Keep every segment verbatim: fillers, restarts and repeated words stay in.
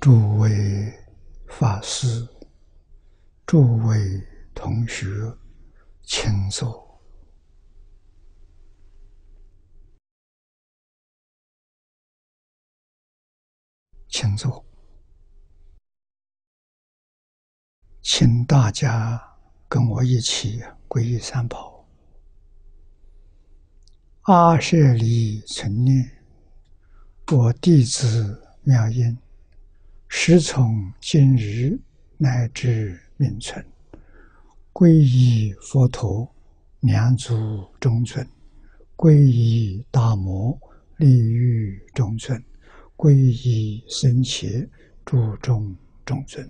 诸位法师、诸位同学，请坐。请坐。请大家跟我一起皈依三宝。阿舍离存念，我弟子妙音，时从今日乃至命存，皈依佛陀，两足中尊；皈依大摩，利欲中尊；皈依僧伽，注重中尊。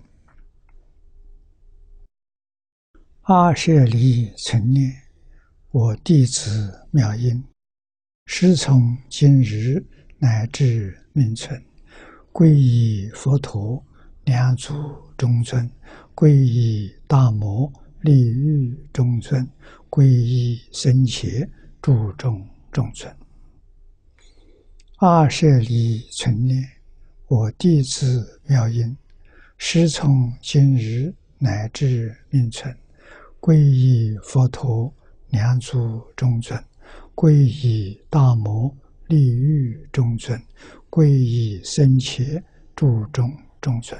阿舍离存念，我弟子妙音，时从今日乃至命存，皈依佛陀，两足中尊；皈依大摩，利欲中尊；皈依僧伽，注重中尊。阿舍离存念，我弟子妙音，时从今日乃至命存，皈依佛陀，两足中尊；皈依大摩，利欲中尊；皈依僧伽，注重中尊。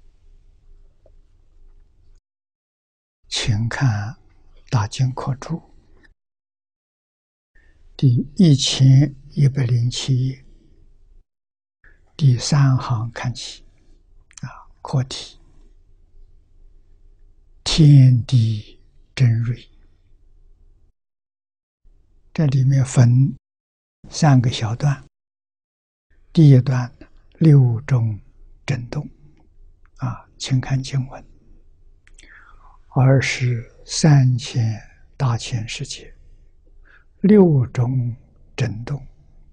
请看大经课注第一千一百零七页，第三行看起，啊，课题：天地真瑞。这里面分三个小段。第一段六种震动，啊，请看经文：二十三千大千世界，六种震动。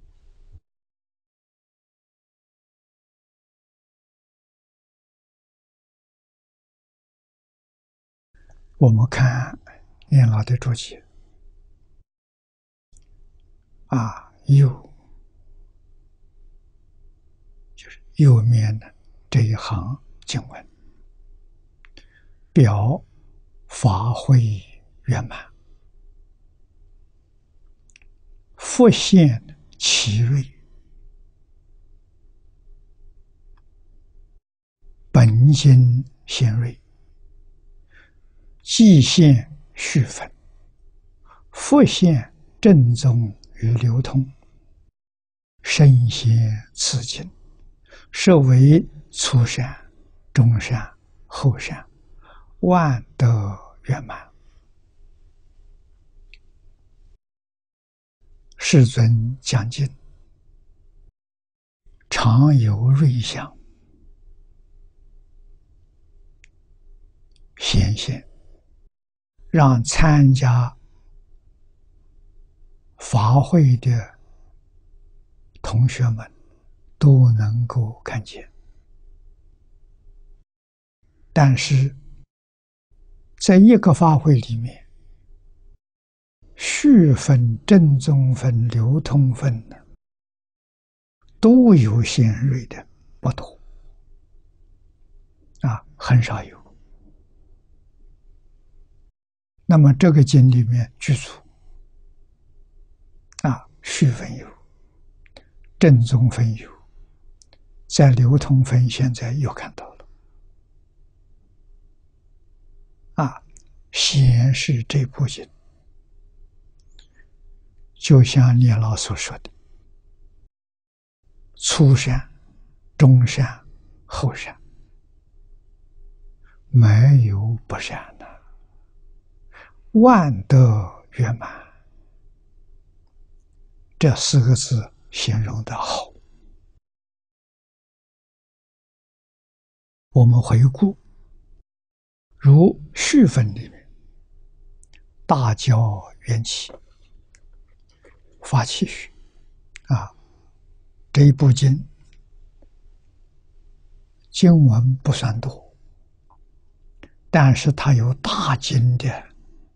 我们看念老的注解，啊，右就是右面的这一行经文，表法会圆满，复现其瑞，本经显瑞，既现续分，复现正宗与流通，身显此经，设为初善、中善、后善，万德圆满。世尊讲经，常有瑞相显现，让参加法会的同学们都能够看见。但是在一个法会里面，续分、正宗分、流通分呢，都有显瑞的不同，啊，很少有。那么这个经里面具足，啊，续分有，正宗分有，在流通分现在又看到了，啊，显示这部经就像念老所说的，初善、中善、后善，没有不善的，万德圆满。这四个字形容的好。我们回顾，如续分里面，大教缘起，发气虚，啊，这一部经经文不算多，但是它有大经的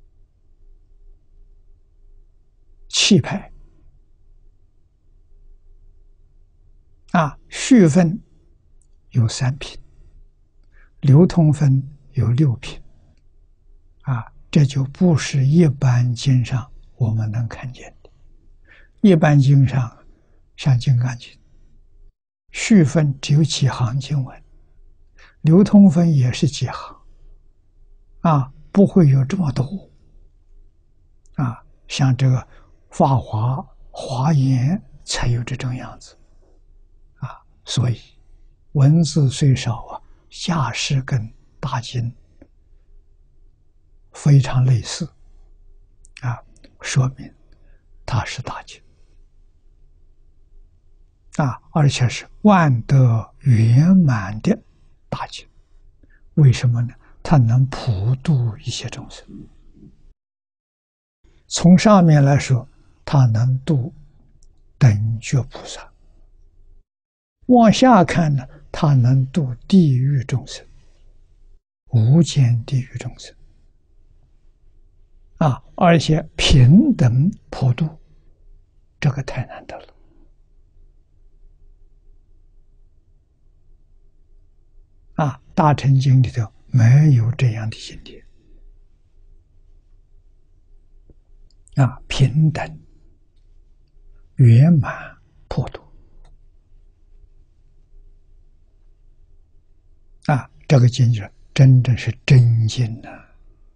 气派，啊，续分有三品，流通分有六品，啊，这就不是一般经上我们能看见的。一般经上，像《金刚经》，序分只有几行经文，流通分也是几行，啊，不会有这么多。啊，像这个《法华》《华严》才有这种样子，啊，所以文字虽少啊，架势跟大经非常类似，啊，说明它是大经，啊，而且是万德圆满的大经。为什么呢？它能普度一切众生。从上面来说，它能度等觉菩萨；往下看呢，它能度地狱众生、无间地狱众生。啊，而且平等普度，这个太难得了。啊，大乘经里头没有这样的经典。啊，平等、圆满、普度。啊，这个经卷真正是真经呐、啊，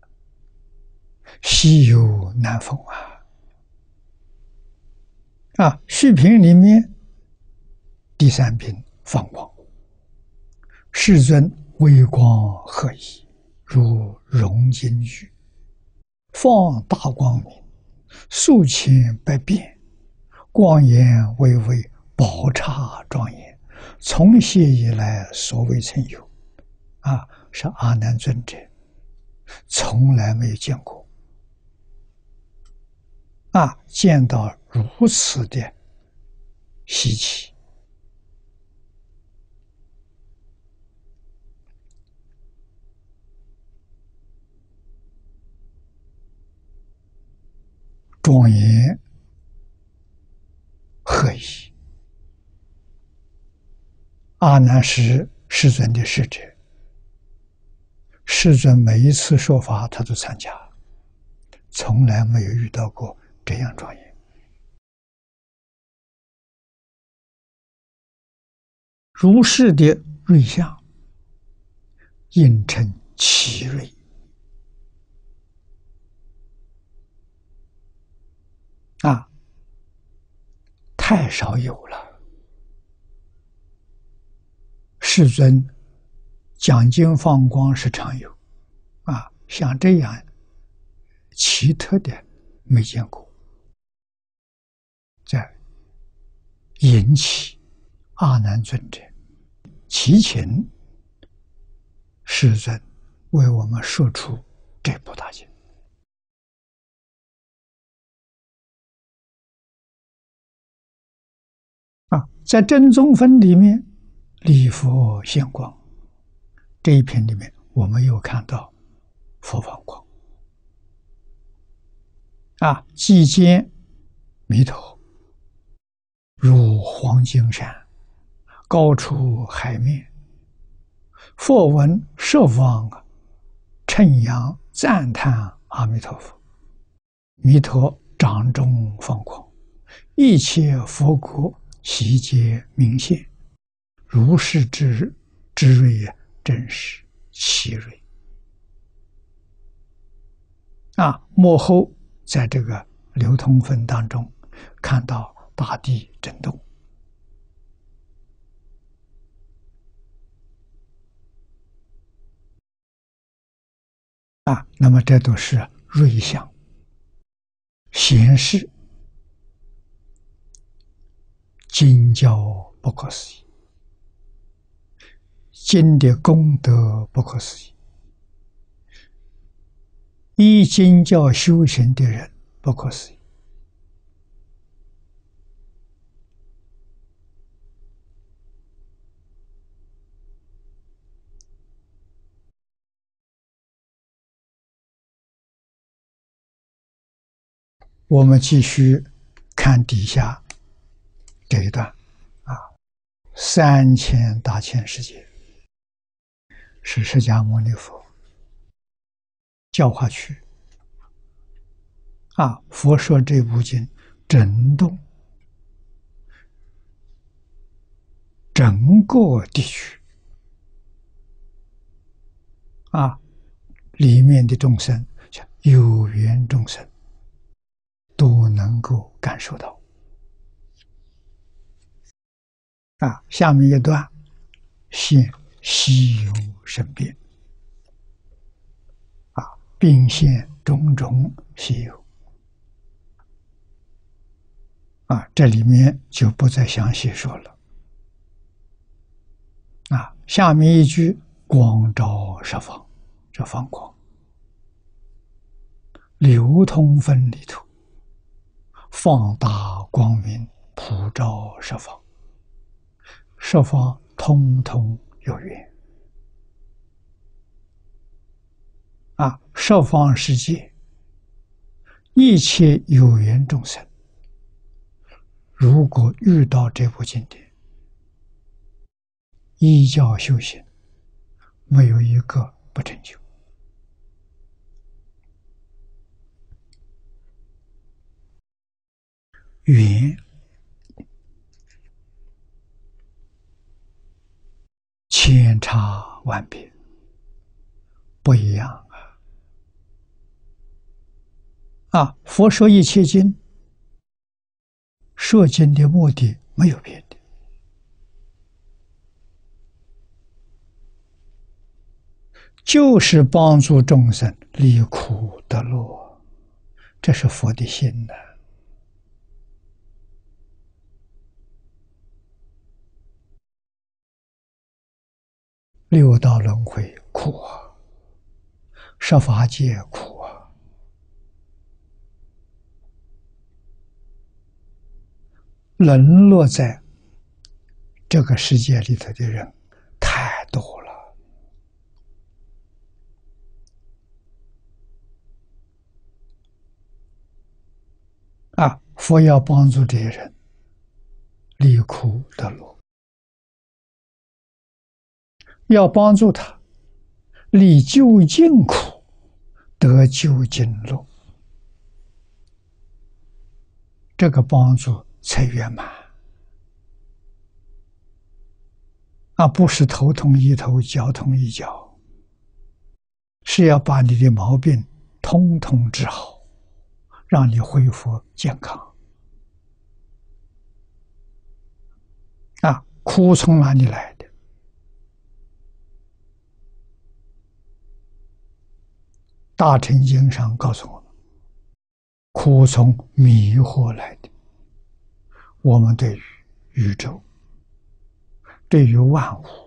稀有难逢啊！啊，续品里面第三品放光，世尊微光何以，如融金玉，放大光明，数千百变，光颜巍巍，宝刹庄严，从昔以来所未曾有。啊，是阿难尊者从来没有见过。啊，见到如此的稀奇。庄严何以？阿难是世尊的使者，世尊每一次说法他都参加，从来没有遇到过这样庄严。如是的瑞相，应称奇瑞。啊，太少有了。世尊讲经放光是常有，啊，像这样奇特的没见过。在引起阿难尊者祈请世尊为我们说出这部大经。啊，在正宗分里面，礼佛现光这一篇里面，我们又看到佛放光。啊，即见弥陀如黄金山，高出海面，佛闻十方称扬赞叹阿弥陀佛，弥陀掌中放光，一切佛国悉皆明现，如是之之瑞也，真是奇瑞。啊，幕后在这个流通分当中看到大地震动。啊，那么这都是瑞相，显示经教不可思议，经的功德不可思议，依经教修行的人不可思议。我们继续看底下这一段啊， 三千大千世界，是释迦牟尼佛教化区啊。佛说这部经震动整个地区啊，里面的众生，像有缘众生，都能够感受到。啊，下面一段现稀有生变，啊，并现种种稀有。啊，这里面就不再详细说了。啊，下面一句光照十方，这放光流通分离土，放大光明，普照十方。十方通通有缘啊！十方世界一切有缘众生，如果遇到这部经典，依教修行，没有一个不成就。缘千差万别，不一样啊！啊，佛说一切经，说经的目的没有别的，就是帮助众生离苦得乐，这是佛的心呐。六道轮回苦啊，十法界苦啊，沦落在这个世界里头的人太多了啊！佛要帮助这些人离苦得乐，要帮助他离究竟苦得究竟乐，这个帮助才圆满，而不是头痛医头，脚痛医脚，是要把你的毛病通通治好，让你恢复健康。啊，苦从哪里来的？大乘经上告诉我们，苦从迷惑来的。我们对于宇宙，对于万物，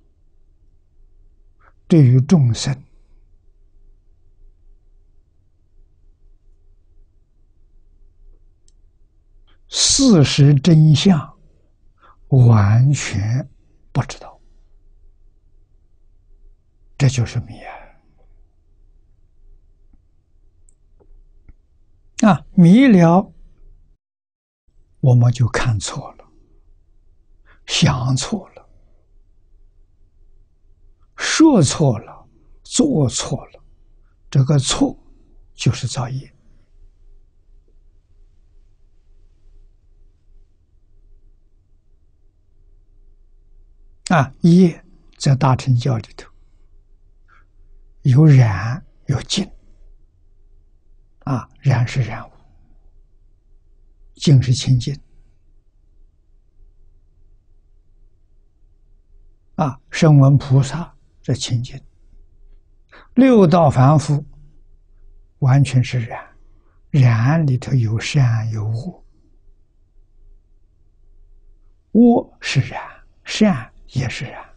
对于众生，事实真相完全不知道，这就是迷啊！啊，迷了，我们就看错了，想错了，说错了，做错了，这个错就是造业。啊，业在大乘教里头有染有净。啊，染是染污，净是清净。啊，声闻菩萨这清净，六道凡夫完全是染，染里头有善有恶，恶是染，善也是染。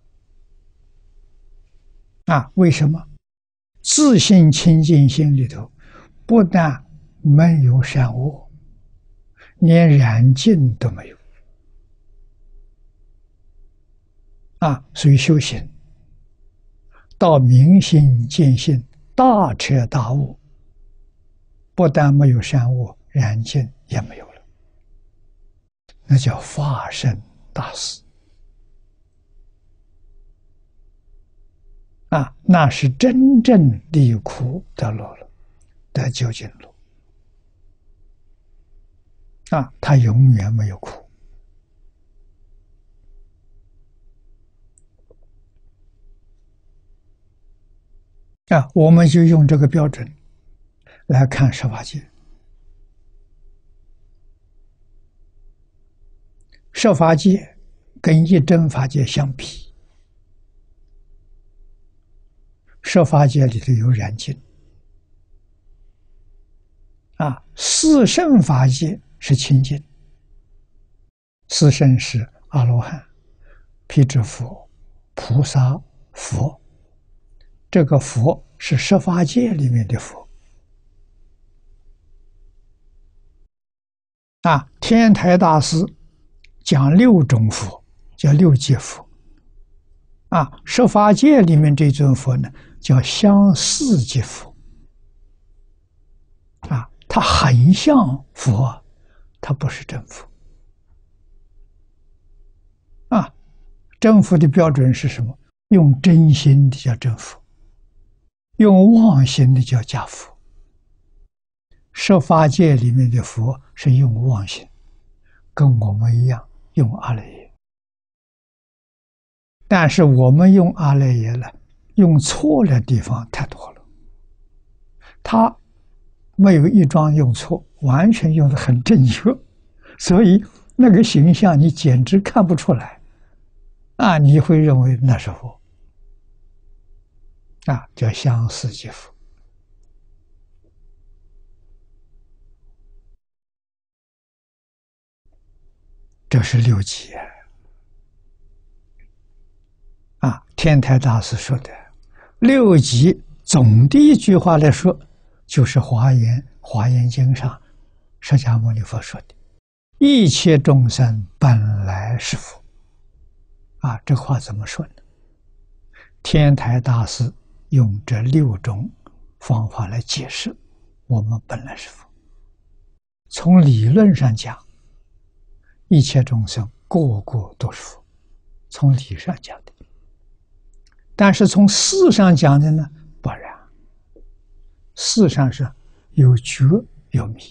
啊，为什么？自性清净心里头不但没有善恶，连染净都没有。啊，所以修行到明心见性，大彻大悟，不但没有善恶，染净也没有了，那叫法身大事。 那是真正离苦得乐了，得究竟路啊，他永远没有苦啊。我们就用这个标准来看十法界。十法界跟一真法界相比，十法界里头有染净啊，四圣法界是清净，四圣是阿罗汉、辟支佛、菩萨、佛。这个佛是十法界里面的佛啊。天台大师讲六种佛，叫六界佛啊。十法界里面这尊佛呢，叫相似界佛啊。它很像佛，它不是真佛啊。真佛的标准是什么？用真心的叫真佛，用妄心的叫假佛。十法界里面的佛是用妄心，跟我们一样用阿赖耶，但是我们用阿赖耶了，用错的地方太多了。他没有一桩用错，完全用得很正确，所以那个形象你简直看不出来啊！你会认为那是佛啊，叫相似即佛。这是六级啊！天台大师说的六级，总的一句话来说，就是华严华严经上释迦牟尼佛说的：“一切众生本来是佛。”啊，这话怎么说呢？天台大师用这六种方法来解释，我们本来是佛。从理论上讲，一切众生个个都是佛，从理上讲的。但是从事上讲的呢，不然。事上是有觉有迷，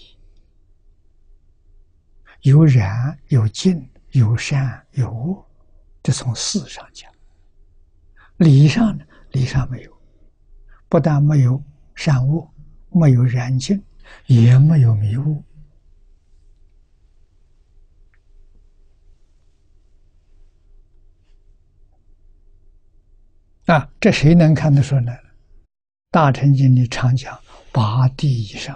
有染有净，有善有恶，这从事上讲。理上呢，理上没有，不但没有善恶，没有染净，也没有迷雾。啊，这谁能看得出来呢？大乘经里常讲八地以上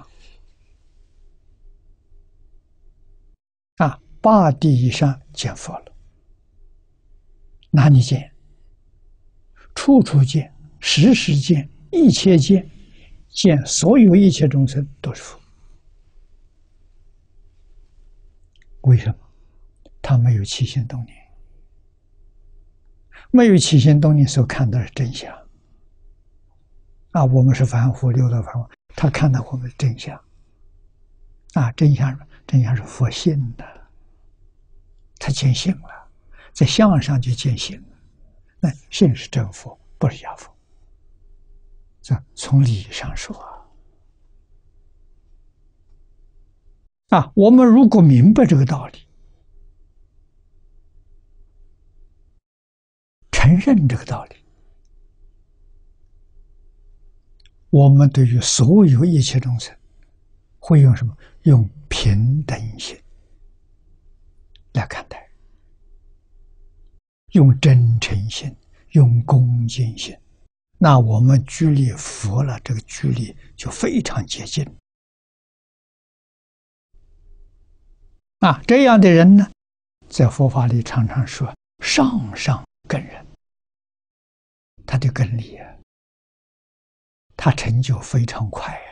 啊，八地以上见佛了。哪里见？处处见，时时见，一切见，见所有一切众生都是佛。为什么？他没有起心动念，没有起心动念所看到的真相啊！我们是凡夫，六道凡夫，他看到我们的真相啊！真相，真相是佛性的，他见性了，在相上就见性了。那性是真佛，不是假佛。这从理上说啊，啊，我们如果明白这个道理，承认这个道理，我们对于所有一切众生，会用什么？用平等心来看待，用真诚心，用恭敬心，那我们距离佛了，这个距离就非常接近。啊，这样的人呢，在佛法里常常说上上根人，他的根力啊，他成就非常快啊。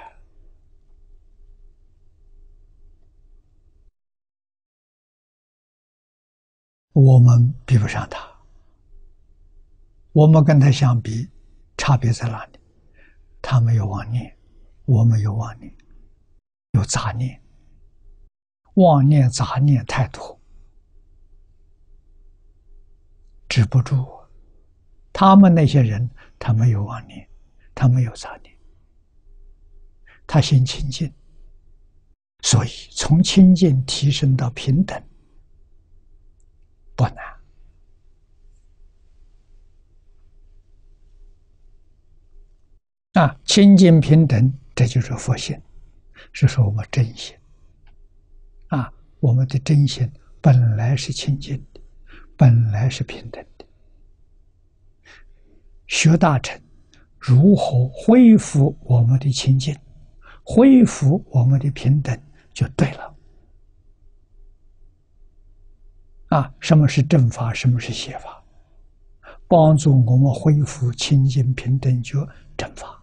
我们比不上他，我们跟他相比，差别在哪里？他没有妄念，我们有妄念，有杂念，妄念杂念太多，止不住。他们那些人， 他没有妄念，他没有杂念，他心清净，所以从清净提升到平等不难。啊，清净平等，这就是佛性，是说我们真心。啊，我们的真心本来是清净的，本来是平等的。学大乘如何恢复我们的清净，恢复我们的平等，就对了。啊，什么是正法，什么是邪法？帮助我们恢复清净平等觉正法。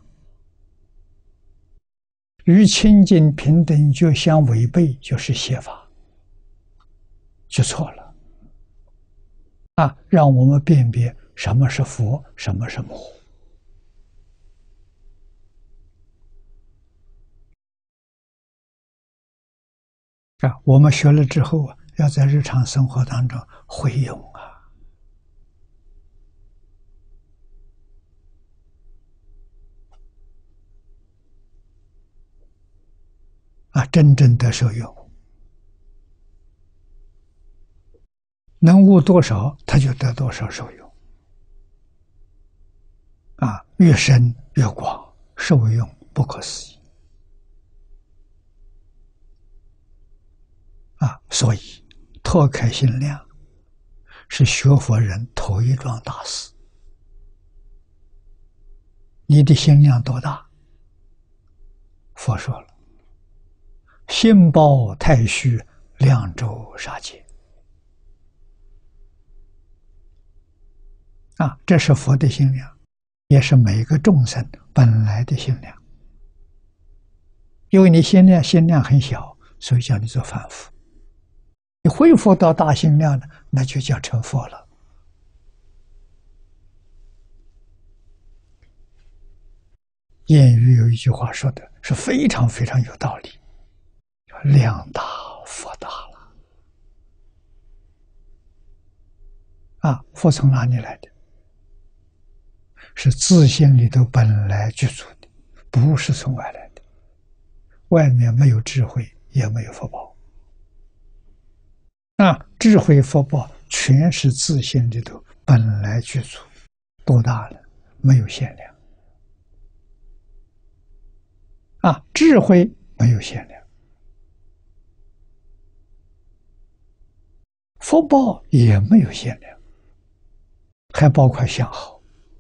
与清净平等觉相违背，就是邪法，就错了。啊，让我们辨别什么是佛，什么是魔。啊，我们学了之后啊，要在日常生活当中会用啊。啊，真正的受用，能悟多少，他就得多少受用。啊，越深越广，受用不可思议。啊，所以拓开心量是学佛人头一桩大事。你的心量多大？佛说了，心包太虚，量周杀界。啊，这是佛的心量，也是每个众生本来的心量。因为你心量心量很小，所以叫你做凡夫。你恢复到大心量的，那就叫成佛了。谚语有一句话说的是非常非常有道理，量大佛大了。啊，佛从哪里来的？是自性里头本来具足的，不是从外来的。外面没有智慧，也没有福报。啊，智慧福报全是自性里头本来具足，多大了？没有限量。啊，智慧没有限量，福报也没有限量，还包括相好。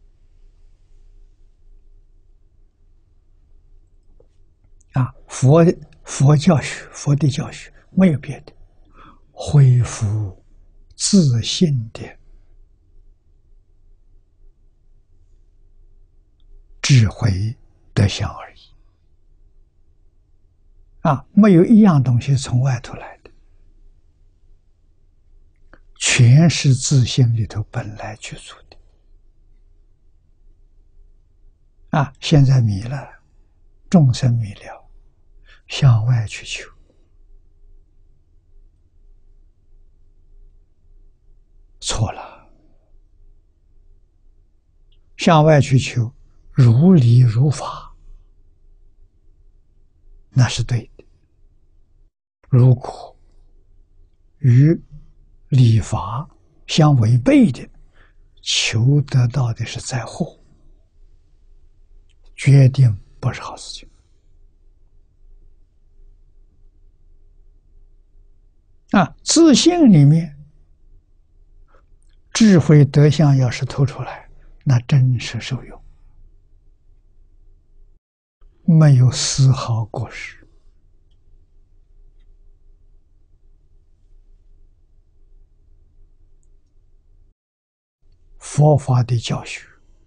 啊，佛佛教学，佛的教学没有别的，恢复自信的智慧德相而已。啊，没有一样东西从外头来的，全是自性里头本来具足的。啊，现在迷了，众生迷了，向外去求，错了。向外去求，如理如法，那是对的。如果与理法相违背的，求得到的是灾祸，决定不是好事情。啊，自信里面智慧德相要是透出来，那真是受用，没有丝毫过失。佛法的教学，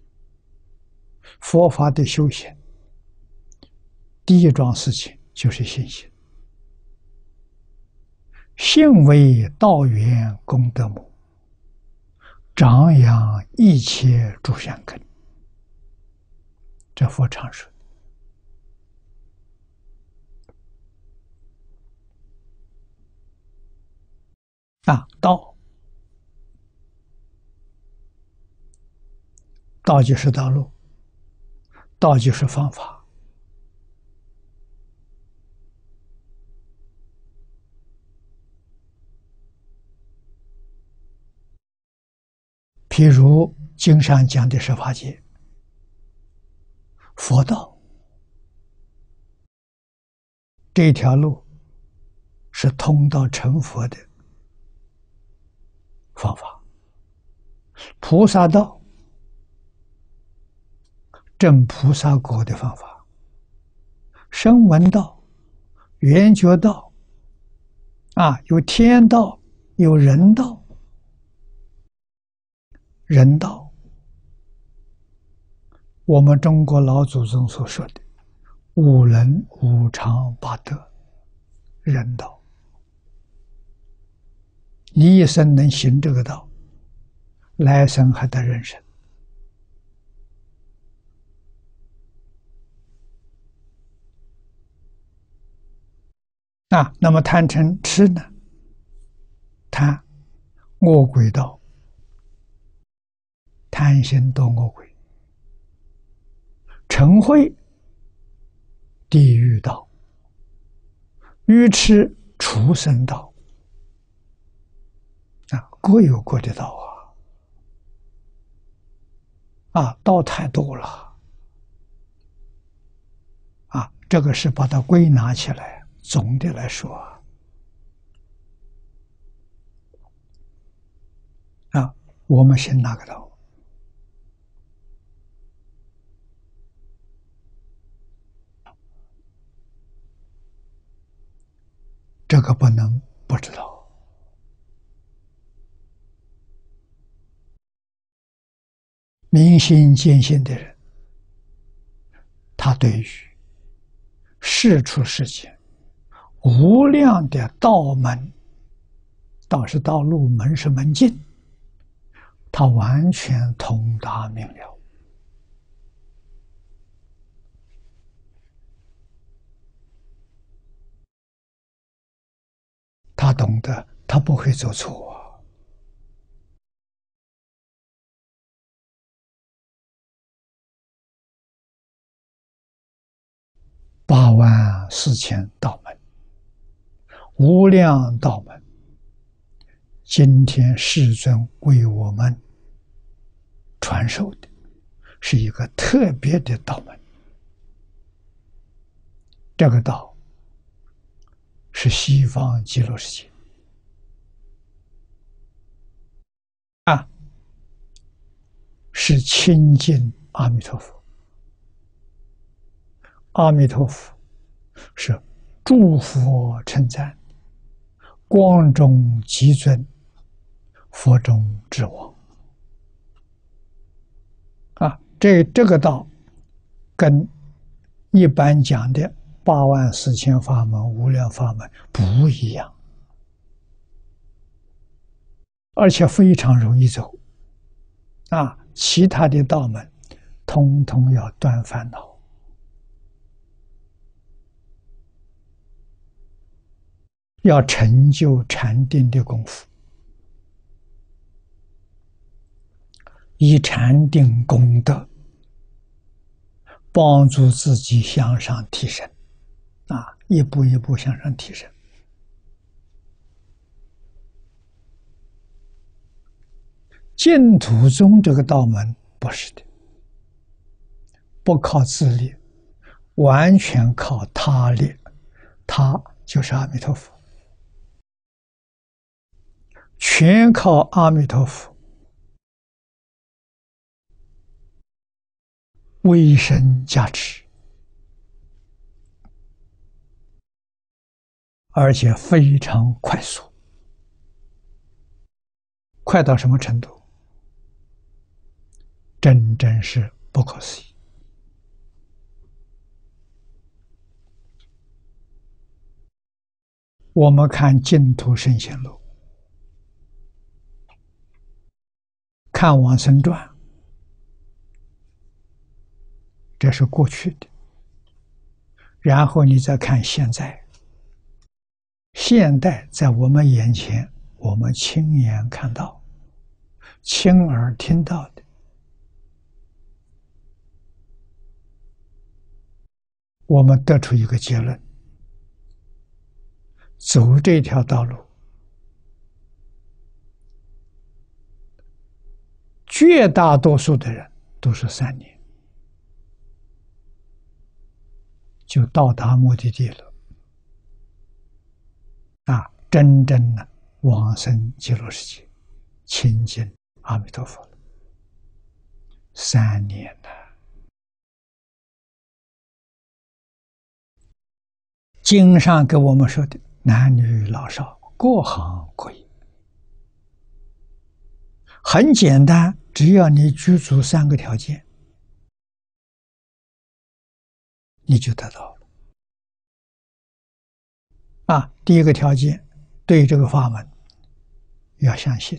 佛法的修行，第一桩事情就是信心。信为道源功德母，长养一切诸善根。这佛常说。啊，道，道就是道路， 道就是方法。譬如经上讲的十法界，佛道这条路是通到成佛的方法，菩萨道证菩萨果的方法，声闻道、缘觉道啊，有天道，有人道。人道，我们中国老祖宗所说的五伦五常八德，人道。你一生能行这个道，来生还得人生。啊，那么贪嗔痴呢？贪，恶鬼道，贪心堕恶鬼；嗔恚，地狱道；愚痴，畜生道。啊，各有各的道啊！啊，道太多了。啊，这个是把它归纳起来。总的来说，啊，我们信哪个道？这个不能不知道。明心见性的人，他对于世出世间无量的道门，道是道路，门是门径，他完全通达明了。他懂得，他不会走错。八万四千道门，无量道门，今天世尊为我们传授的是一个特别的道门。这个道是西方极乐世界啊，是亲近阿弥陀佛。阿弥陀佛是诸佛称赞，光中极尊，佛中之王啊！这这个道跟一般讲的八万四千法门、无量法门不一样，而且非常容易走啊！其他的道门通通要断烦恼。要成就禅定的功夫，以禅定功德帮助自己向上提升，啊，一步一步向上提升。净土宗这个道门不是的，不靠自力，完全靠他力，他就是阿弥陀佛。全靠阿弥陀佛威神加持，而且非常快速，快到什么程度？真正是不可思议。我们看净土圣贤录，看往生传，这是过去的。然后你再看现在，现代在我们眼前，我们亲眼看到、亲耳听到的， 我们得出一个结论：走这条道路，绝大多数的人都是三年就到达目的地了，啊，真正的往生极乐世界，亲近阿弥陀佛了。三年了，经上给我们说的，男女老少各行各业，很简单，只要你具足三个条件，你就得到了。啊，第一个条件，对这个法门要相信，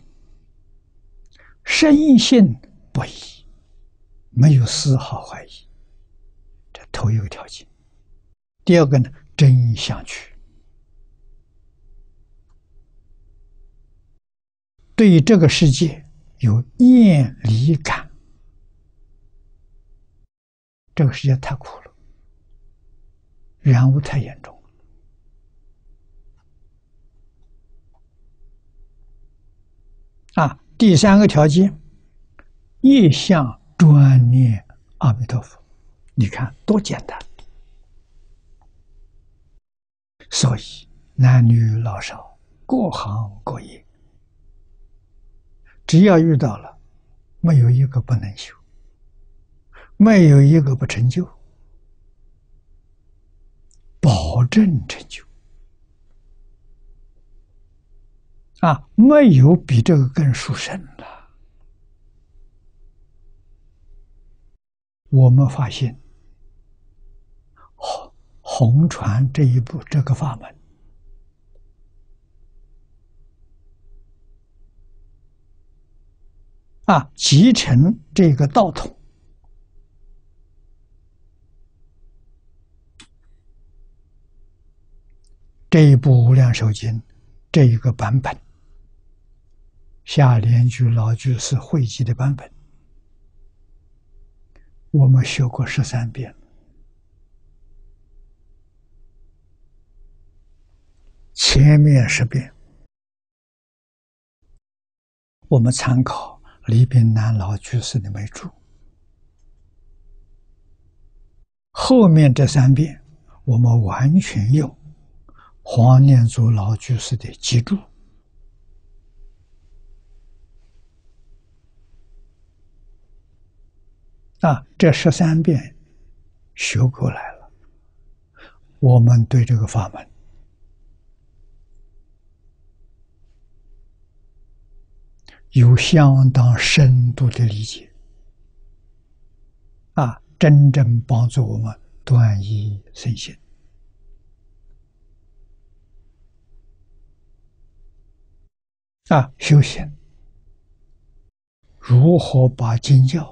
深信不疑，没有丝毫怀疑，这头一个条件。第二个呢，真相去，对这个世界有厌离感，这个世界太苦了，染污太严重了。啊，第三个条件，一向专念阿弥陀佛，你看多简单。所以男女老少各行各业，只要遇到了，没有一个不能修，没有一个不成就，保证成就。啊，没有比这个更殊胜了。我们发现红红传这一步这个法门，啊，集成这个道统，这一部无量寿经这一个版本，下莲居老居士汇集的版本，我们学过十三遍，前面十遍我们参考李炳南老居士的美注，后面这三遍我们完全用黄念祖老居士的集注。啊，这十三遍学过来了，我们对这个法门有相当深度的理解，啊，真正帮助我们断疑生信。啊，修行如何把经教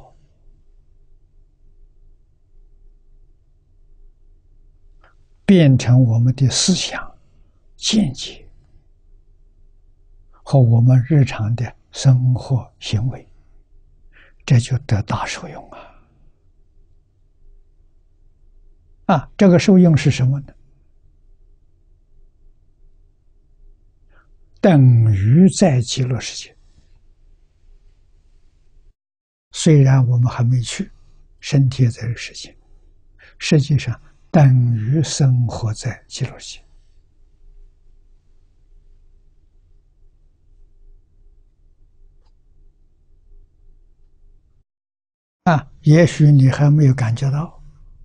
变成我们的思想见解和我们日常的生活行为，这就得大受用啊！啊，这个受用是什么呢？等于在极乐世界，虽然我们还没去，身体在这个世界，实际上等于生活在极乐世界。啊，也许你还没有感觉到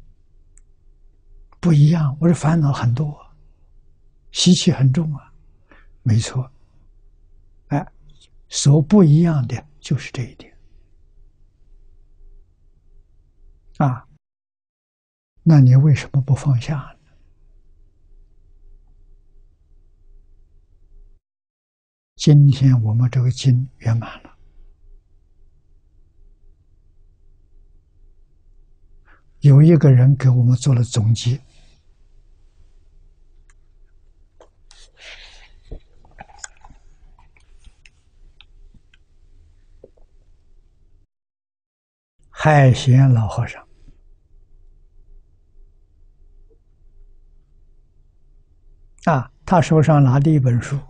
不一样，我的烦恼很多，习气很重啊。没错，哎，所不一样的就是这一点啊。那你为什么不放下呢？今天我们这个经圆满了，有一个人给我们做了总结。海贤老和尚啊，他手上拿的一本书，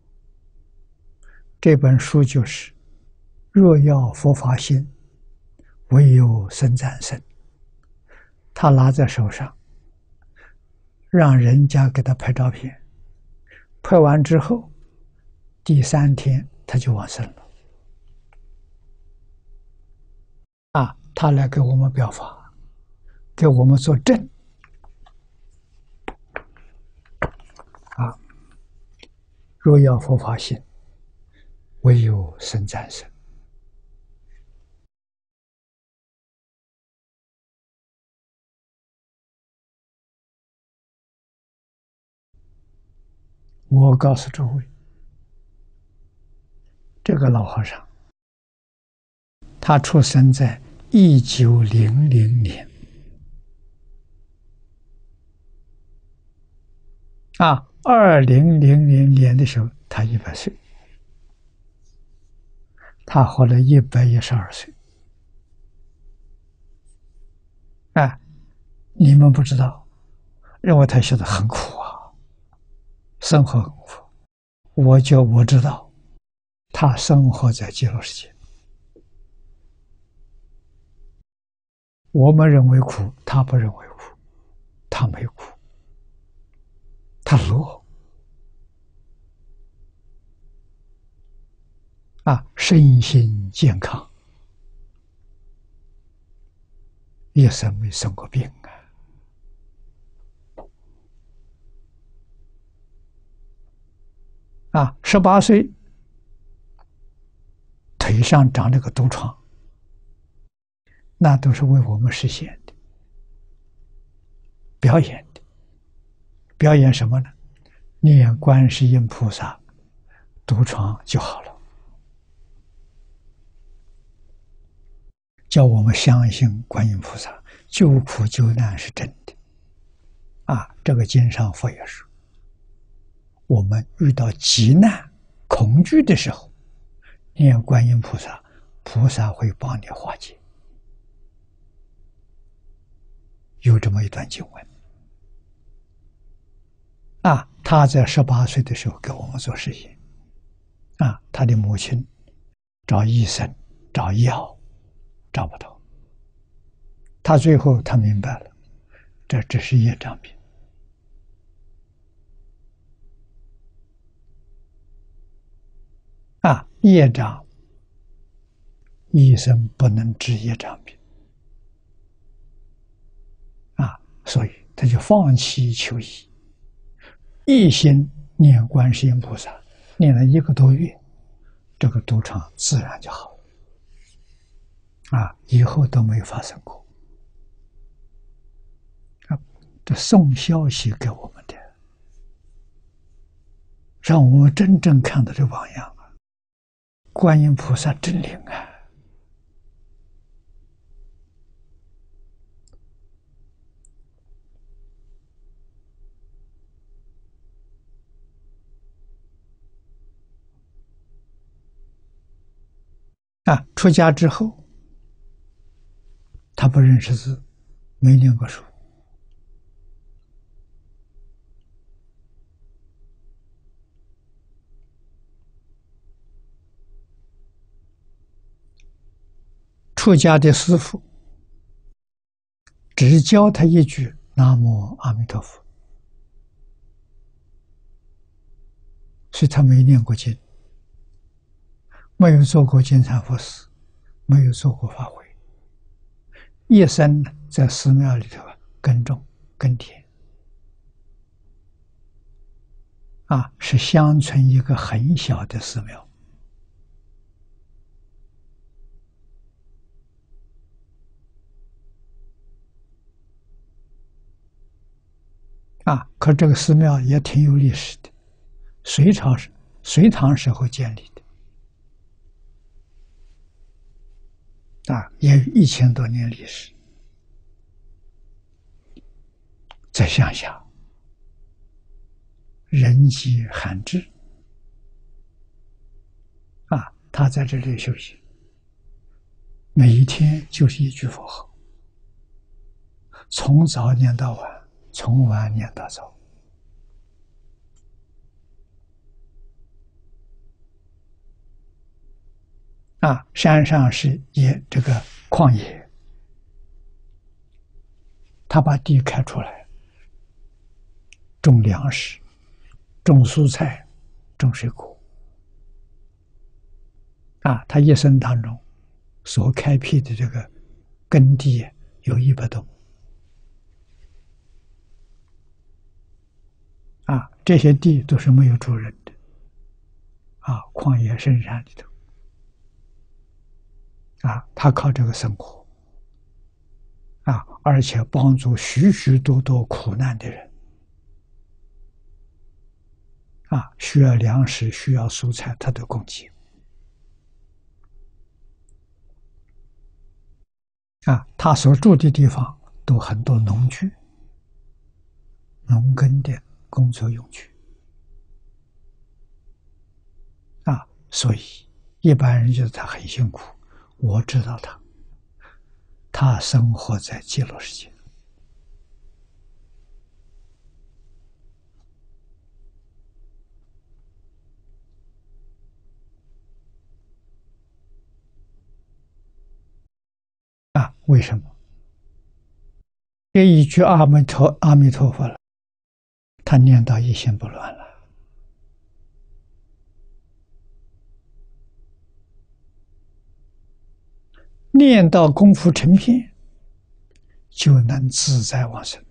这本书就是《若要佛法心，唯有僧赞僧》。他拿在手上，让人家给他拍照片，拍完之后，第三天他就往生了。啊，他来给我们表法，给我们做证。啊，若要佛法心，唯有僧赞僧。我告诉诸位，这个老和尚，他出生在一九零零年，啊，二零零零年的时候，他一百岁，他活了一百一十二岁。啊，你们不知道，认为他修得很苦啊，生活很苦。我就我知道，他生活在极乐世界。我们认为苦，他不认为苦，他没苦，他乐。啊，身心健康，一生没生过病啊。啊，十八岁，腿上长了个毒疮，那都是为我们实现的，表演的。表演什么呢？念观世音菩萨，毒疮就好了。叫我们相信观音菩萨救苦救难是真的。啊，这个经上佛也说，我们遇到急难、恐惧的时候，念观音菩萨，菩萨会帮你化解。有这么一段经文。啊，他在十八岁的时候给我们做实验。啊，他的母亲找医生、找药，找不到。他最后他明白了，这只是业障病。啊，业障，医生不能治业障病。啊，所以他就放弃求医，一心念观世音菩萨，念了一个多月，这个毒疮自然就好了。啊，以后都没有发生过。啊，这送消息给我们的，让我们真正看到这榜样啊！观音菩萨真灵啊！啊，出家之后，他不认识字，没念过书。出家的师父只教他一句“南无阿弥陀佛”，所以他没念过经，没有做过金蝉佛事，没有做过法会，一生在寺庙里头耕种耕田。啊，是乡村一个很小的寺庙。啊，可这个寺庙也挺有历史的，隋朝时、隋唐时候建立的，啊，也有一千多年历史。在乡下，人迹罕至，啊，他在这里休息，每一天就是一句佛号，从早念到晚，从晚念到早。 啊，山上是野这个旷野，他把地开出来，种粮食，种蔬菜，种水果。啊，他一生当中所开辟的这个耕地有一百多亩。啊，这些地都是没有住人的。啊，旷野深山里头。啊，他靠这个生活。啊，而且帮助许许多多苦难的人。啊，需要粮食，需要蔬菜，他都供给。啊，他所住的地方都很多农具、农耕的工作用具。啊，所以一般人觉得他很辛苦。我知道他，他生活在极乐世界。啊，为什么？这一句阿弥陀阿弥陀佛了，他念到一心不乱了。念到功夫成片，就能自在往生。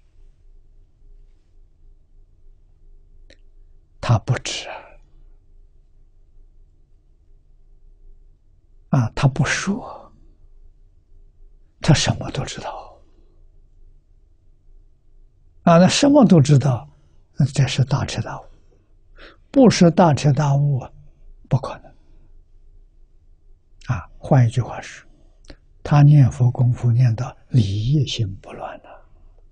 他不知啊，啊，他不说，他什么都知道。啊，那什么都知道，这是大彻大悟。不是大彻大悟，不可能。啊，换一句话说，他念佛功夫念到理一心不乱了，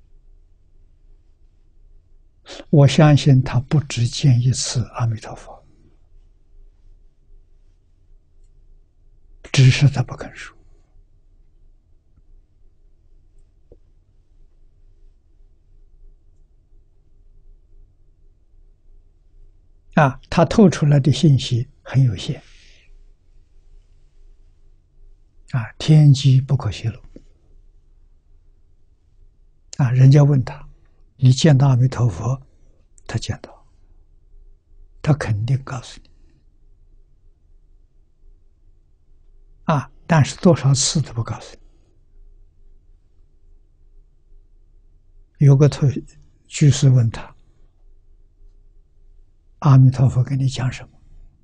我相信他不只见一次阿弥陀佛，只是他不肯说。啊，他透出来的信息很有限。啊，天机不可泄露。啊，人家问他，你见到阿弥陀佛？他见到，他肯定告诉你。啊，但是多少次都不告诉你。有个特居士问他，阿弥陀佛跟你讲什么？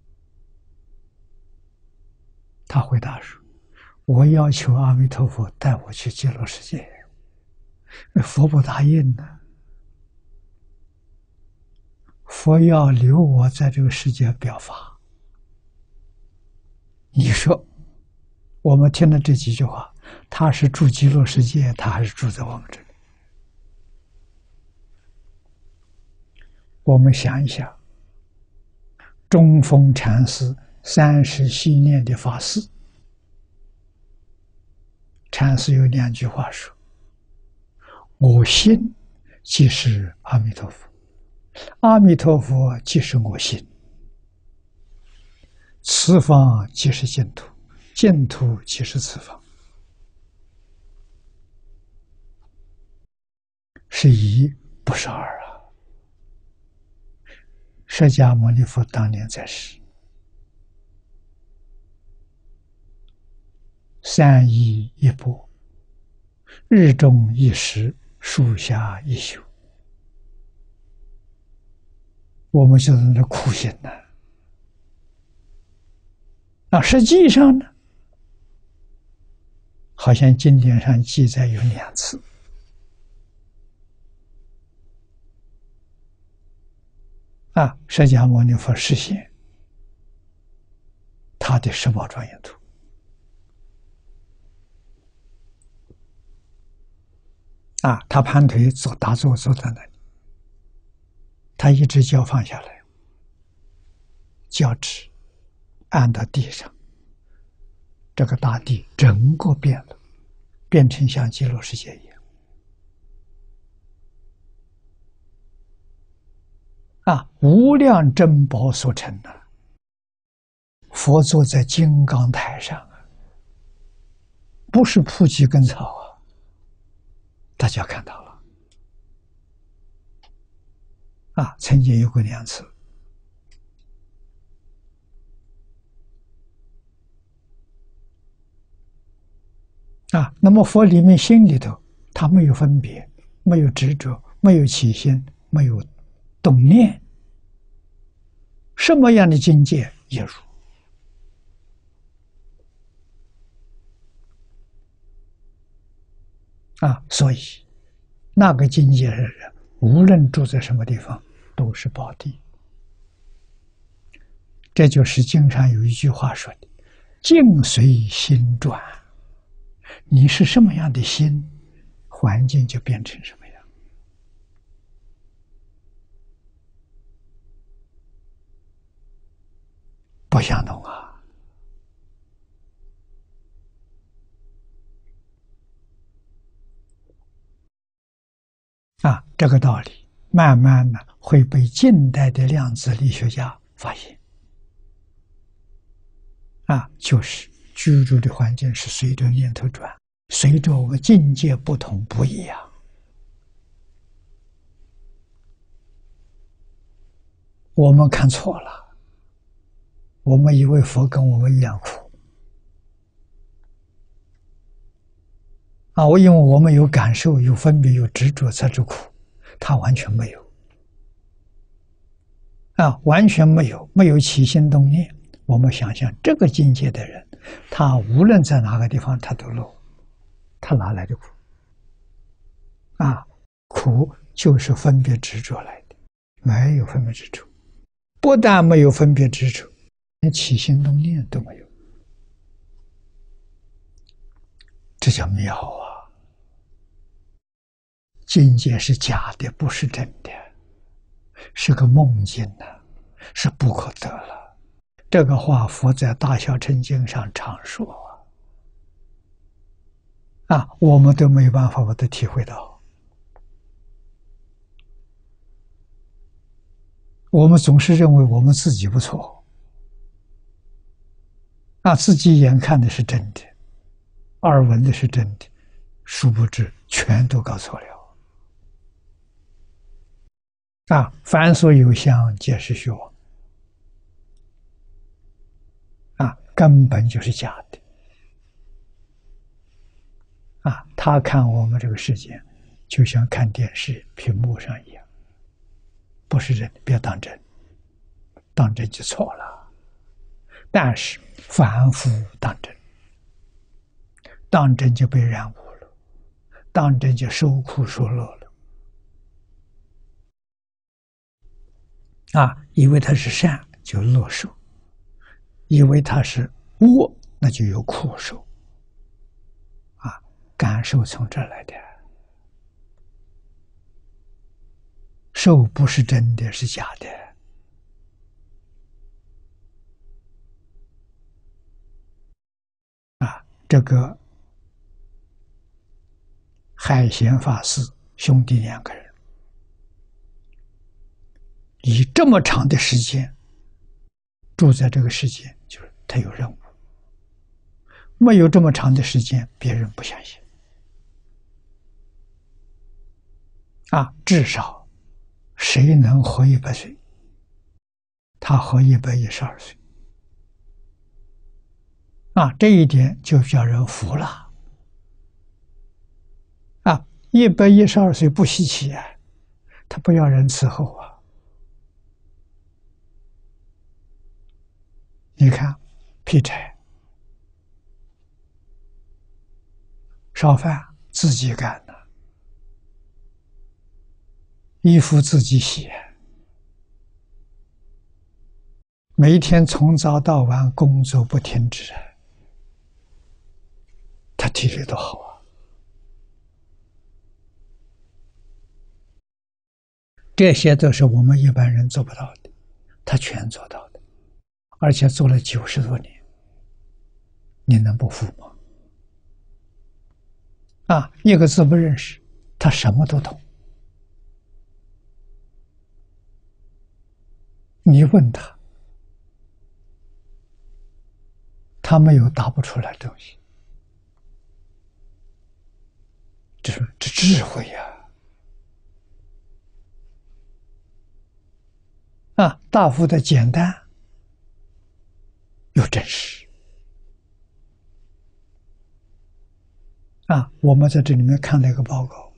他回答说，我要求阿弥陀佛带我去极乐世界。佛不答应呢。佛要留我在这个世界表法。你说，我们听了这几句话，他是住极乐世界，他还是住在我们这里？我们想一想，中峰禅师三十系念的法事，禅师有两句话说：我心即是阿弥陀佛，阿弥陀佛即是我心，此方即是净土，净土即是此方。是一，不是二啊！释迦牟尼佛当年在世，三衣一钵，日中一时，树下一宿。我们就在那苦行呢。啊，实际上呢，好像经典上记载有两次。啊，释迦牟尼佛示现他的十宝庄严图。啊，他盘腿坐打坐坐在那里，他一只脚放下来，脚趾按到地上，这个大地整个变了，变成像极乐世界一样。啊，无量珍宝所成的， 佛坐在金刚台上啊，不是铺几根草啊，大家看到了啊，曾经有过两次啊。那么佛里面心里头，他没有分别，没有执着，没有起心，没有动念，什么样的境界也如。啊，所以那个境界的人，无论住在什么地方，都是宝地。这就是经上有一句话说的：“境随心转。”你是什么样的心，环境就变成什么样。不相同啊！啊，这个道理慢慢的会被近代的量子力学家发现。啊，就是居住的环境是随着念头转，随着我们境界不同不一样。我们看错了，我们以为佛跟我们一样苦啊！我因为我们有感受、有分别、有执着才是苦，他完全没有啊，完全没有，没有起心动念。我们想想这个境界的人，他无论在哪个地方，他都乐，他哪来的苦？啊，苦就是分别执着来的，没有分别执着，不但没有分别执着，连起心动念都没有，这叫妙啊！境界是假的，不是真的，是个梦境呐、啊，是不可得了。这个话，佛在《大小乘经》上常说啊，啊，我们都没有办法把它体会到。我们总是认为我们自己不错，啊，自己眼看的是真的，耳闻的是真的，殊不知全都搞错了。啊，凡所有相，皆是虚妄。啊，根本就是假的。啊，他看我们这个世界，就像看电视屏幕上一样，不是真的，别当真，当真就错了。但是凡夫当真，当真就被染污了，当真就受苦受乐了。啊，以为他是善就乐受，以为他是恶那就有苦受。啊，感受从这儿来的，受不是真的，是假的。啊，这个海贤法师兄弟两个人，以这么长的时间住在这个世界，就是他有任务。没有这么长的时间，别人不相信。啊，至少谁能活一百岁？他活一百一十二岁。啊，这一点就叫人服了。啊，一百一十二岁不稀奇啊，他不要人伺候啊。你看，劈柴、烧饭自己干的，衣服自己洗，每一天从早到晚工作不停止，他体力多好啊！这些都是我们一般人做不到的，他全做到的，而且做了九十多年，你能不服吗？啊，一个字不认识，他什么都懂。你问他， 他没有答不出来东西，这是这智慧呀！啊，大幅的简单又真实啊！我们在这里面看了一个报告，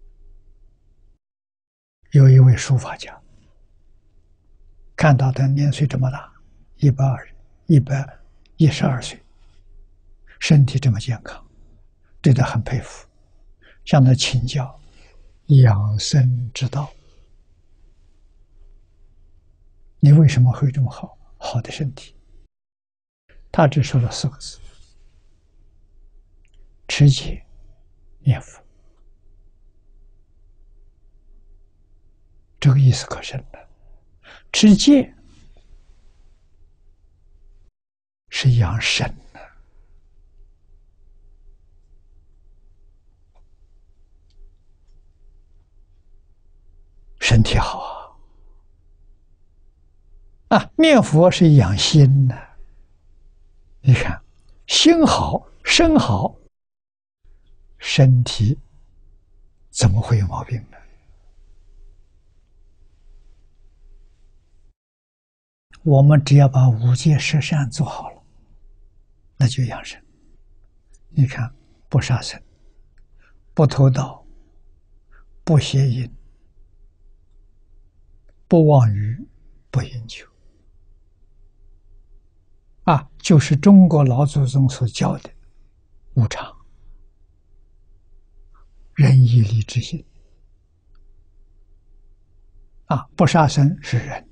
有一位书法家，看到他年岁这么大，一百二一百一十二岁，身体这么健康，对他很佩服，向他请教养生之道。你为什么会这么好好的身体？他只说了四个字：持戒念佛。这个意思可深了。持戒是养生的，身体好啊！啊，念佛是养心的。你看，心好，身好，身体怎么会有毛病呢？我们只要把五戒十善做好了，那就养生。你看，不杀生，不偷盗，不邪淫，不妄语，不饮酒。啊，就是中国老祖宗所教的无常、仁义礼智信。啊，不杀生是仁，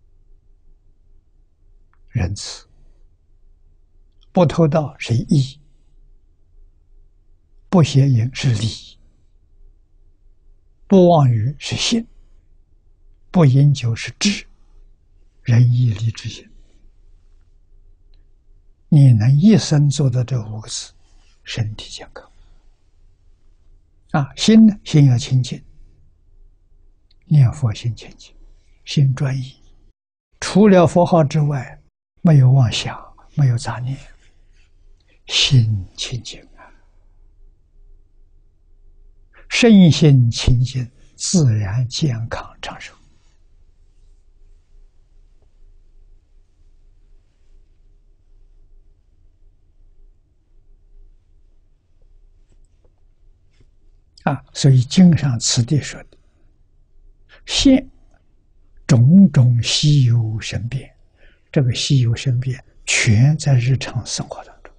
仁慈；不偷盗是义，不邪淫是礼，不妄语是信，不饮酒是智，仁义礼智信。你能一生做到这五个字，身体健康。啊，心呢？心要清净，念佛心清净，心专一，除了佛号之外，没有妄想，没有杂念，心清净啊，身心清净，自然健康长寿。啊，所以经上此地说的现种种稀有生变，这个稀有生变全在日常生活当中。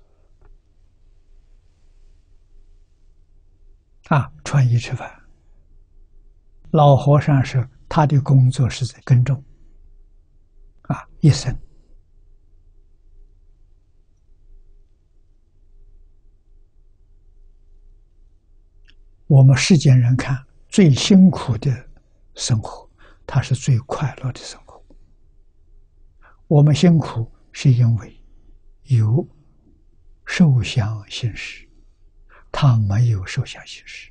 啊，穿衣吃饭，老和尚是他的工作是在耕种，啊，一生。我们世间人看最辛苦的生活，它是最快乐的生活。我们辛苦是因为有受想行识，他没有受想行识，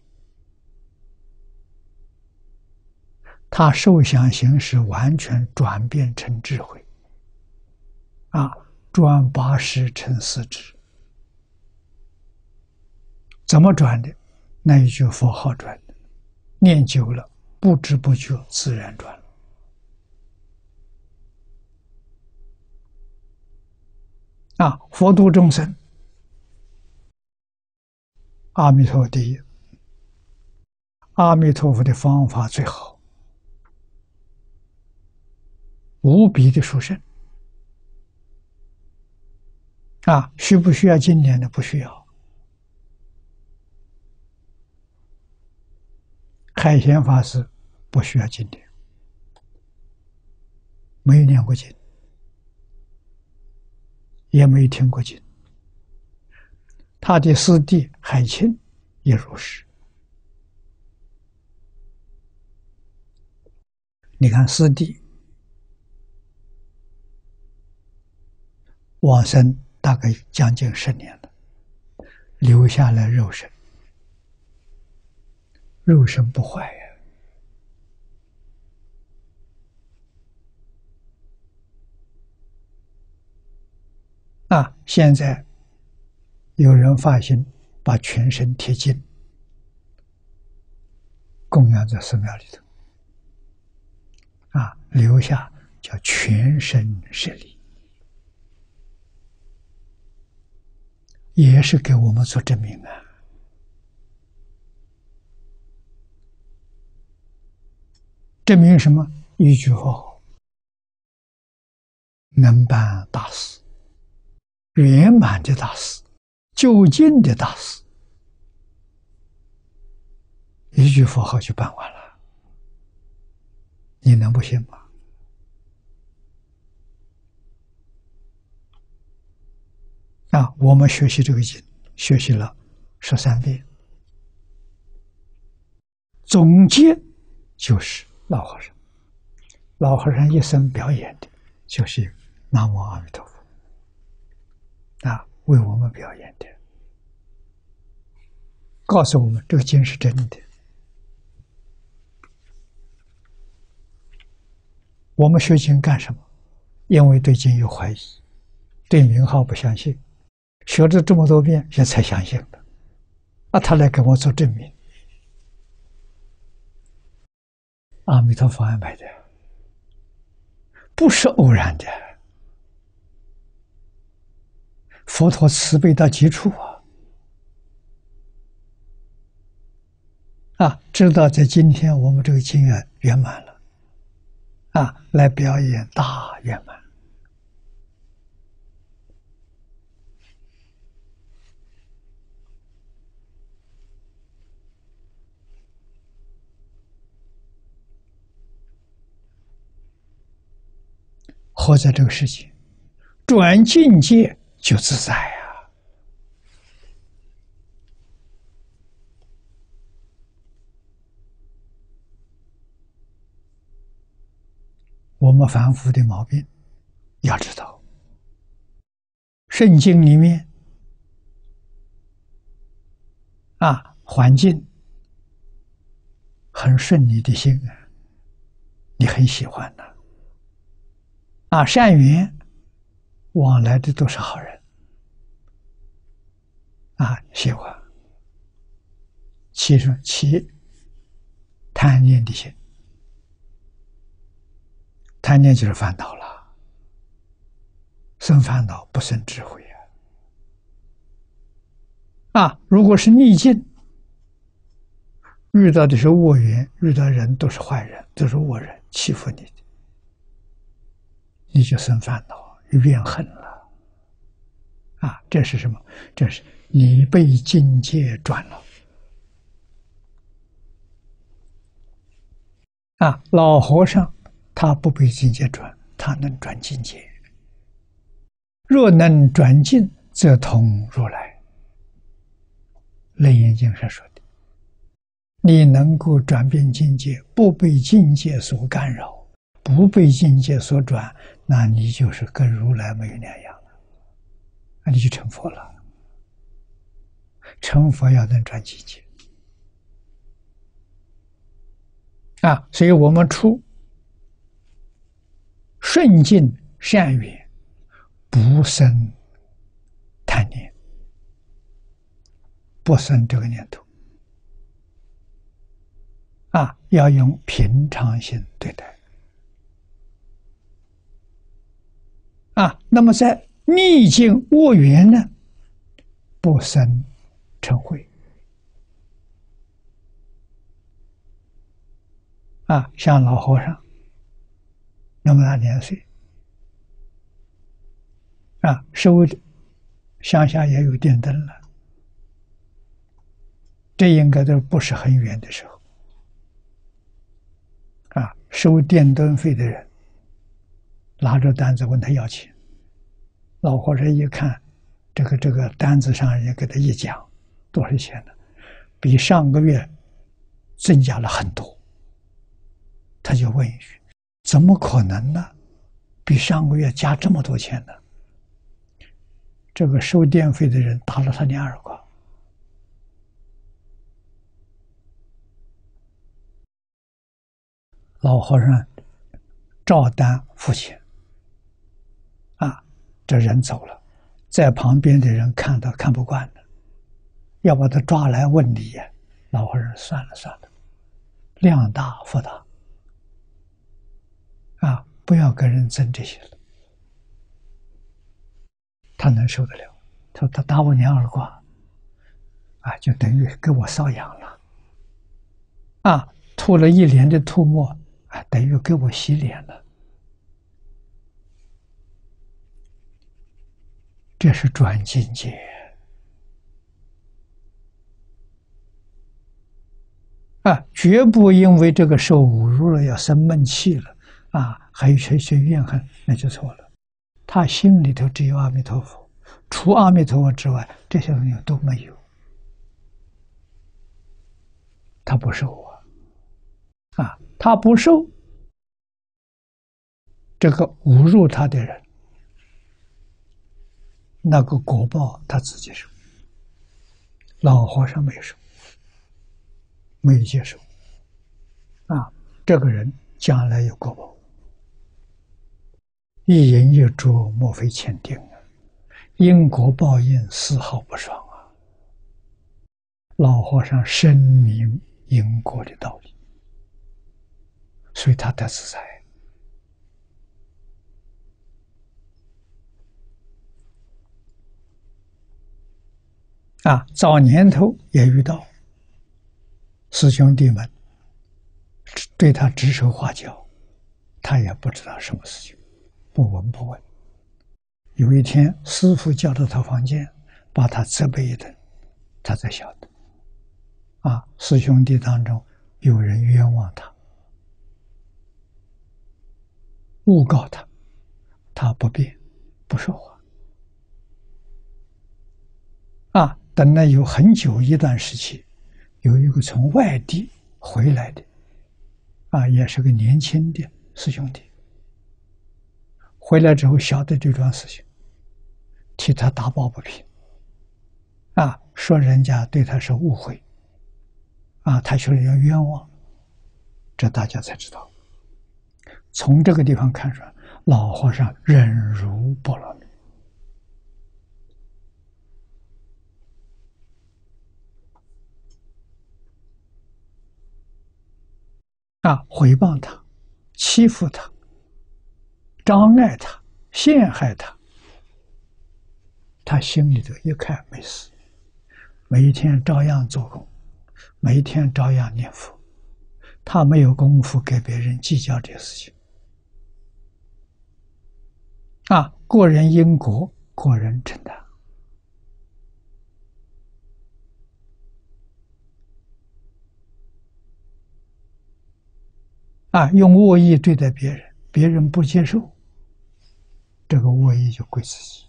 他受想行识完全转变成智慧，啊，转八识成四智。怎么转的？那一句佛号转的，念久了，不知不觉自然转了。啊，佛度众生，阿弥陀佛第一，阿弥陀佛的方法最好，无比的殊胜。啊，需不需要经典的？不需要。海贤法师不需要经典，没有念过经，也没有听过经。他的师弟海清也如是。你看师弟往生大概将近十年了，留下来肉身，肉身不坏呀。 啊，现在有人发心把全身贴金供养在寺庙里头，啊，留下叫全身舍利，也是给我们做证明啊。证明什么？一句佛号能办大事，圆满的大事，究竟的大事，一句佛号就办完了，你能不信吗？啊，我们学习这个经，学习了十三遍，总结就是老和尚，老和尚一生表演的就是南无阿弥陀佛，啊，为我们表演的，告诉我们这个经是真的。我们学经干什么？因为对经有怀疑，对名号不相信，学了这么多遍，现在才相信了。啊，他来给我做证明。阿弥陀佛安排的，不是偶然的。佛陀慈悲到极处啊！啊，知道在今天我们这个经验圆满了，啊，来表演大圆满。活在这个世界，转境界就自在呀。我们凡夫的毛病要知道，圣经里面啊，环境很顺你的心啊，你很喜欢的。啊，善缘往来的都是好人，啊，喜欢。其实其贪念的心，贪念就是烦恼了，生烦恼不生智慧啊！啊，如果是逆境，遇到的是恶缘，遇到人都是坏人，都是恶人欺负你的，你就生烦恼，怨恨了，啊，这是什么？这是你被境界转了。啊，老和尚他不被境界转，他能转境界。若能转境，则通如来。楞严经上说的，你能够转变境界，不被境界所干扰，不被境界所转，那你就是跟如来没有两样了，那你就成佛了。成佛要能转境界啊，所以我们出顺境善缘，不生贪念，不生这个念头啊，要用平常心对待啊。那么在逆境恶缘呢，不生嗔恚啊。像老和尚那么大年岁啊，收乡下也有电灯了，这应该都不是很远的时候啊。收电灯费的人拿着单子问他要钱，老和尚一看这个这个单子上也给他一讲多少钱呢，比上个月增加了很多，他就问一句：怎么可能呢？比上个月加这么多钱呢？这个收电费的人打了他两耳光。老和尚照单付钱啊，这人走了， 在旁边的人看到看不惯了，要把他抓来问理呀。老和尚算了算了，量大福大啊，不要跟人争这些了。他能受得了？他说他打我娘耳光，啊，就等于给我瘙痒了，啊，吐了一脸的吐沫，啊，等于给我洗脸了。这是转境界啊，绝不因为这个受侮辱了要生闷气了啊，还有些些怨恨，那就错了。他心里头只有阿弥陀佛，除阿弥陀佛之外，这些东西都没有。他不受啊，啊，他不受，这个侮辱他的人，那个果报他自己受。老和尚没受，没接受，啊，这个人将来有果报。一人一着，莫非前定啊！因果报应丝毫不爽啊！老和尚深明因果的道理，所以他得自在。啊，早年头也遇到师兄弟们对他指手画脚，他也不知道什么事情，不闻不问。有一天，师父叫到他房间，把他责备一顿，他才晓得，啊，师兄弟当中有人冤枉他，诬告他，他不辩，不说话。啊，等了有很久一段时期，有一个从外地回来的，啊，也是个年轻的师兄弟，回来之后晓得这桩事情，替他打抱不平，啊，说人家对他是误会，啊，他说人家冤枉，这大家才知道。从这个地方看出来，老和尚忍辱波罗蜜。啊，诽谤他，欺负他，障碍他，陷害他，他心里头一看没事，每一天照样做工，每一天照样念佛，他没有功夫给别人计较这个事情。啊，个人因果，个人承担。啊，用恶意对待别人，别人不接受，这个恶意就归自己。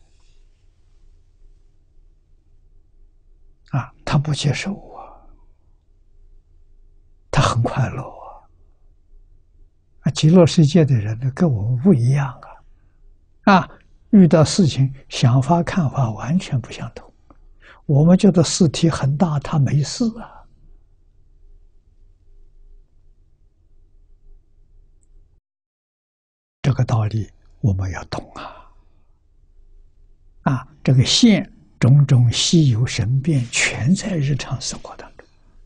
啊，他不接受啊，他很快乐啊。啊，极乐世界的人呢，跟我们不一样啊。啊，遇到事情想法看法完全不相同。我们觉得事体很大，他没事啊。这个道理我们要懂啊！啊，这个现种种稀有神变，全在日常生活当中。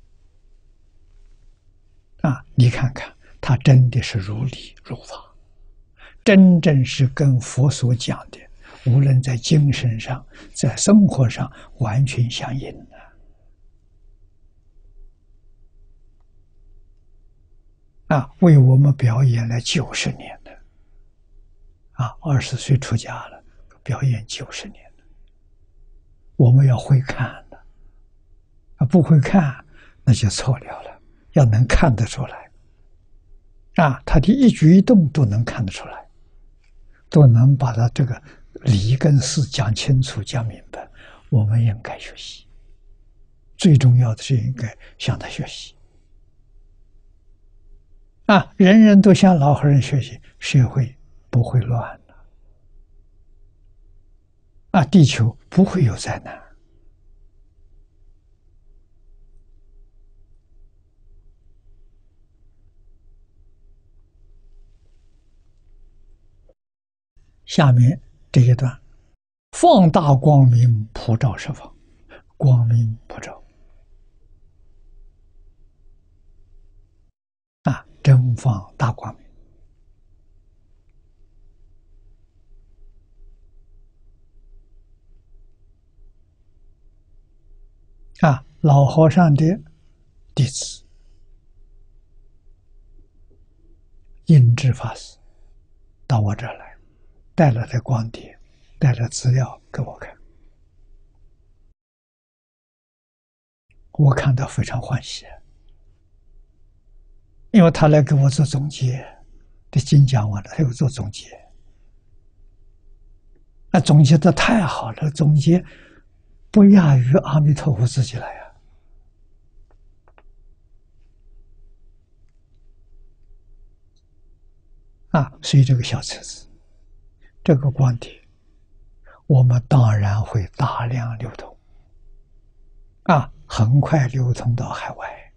啊，你看看，它真的是如理如法，真正是跟佛所讲的，无论在精神上，在生活上，完全相应的。啊，为我们表演了九十年的。啊，二十岁出家了，表演九十年了。我们要会看的，啊，不会看那就错了了。要能看得出来，啊，他的一举一动都能看得出来，都能把他这个理跟事讲清楚、讲明白。我们应该学习，最重要的是应该向他学习。啊，人人都向老和尚学习，社会不会乱了，啊，地球不会有灾难。下面这一段放大光明，普照十方，光明普照啊，真放大光明啊！老和尚的弟子印智法师到我这儿来，带了的光碟，带了资料给我看，我看到非常欢喜，因为他来给我做总结，这经讲完了，他又做总结，那总结的太好了，总结不亚于阿弥陀佛自己来啊！啊，所以这个小册子，这个光碟，我们当然会大量流通，啊，很快流通到海外。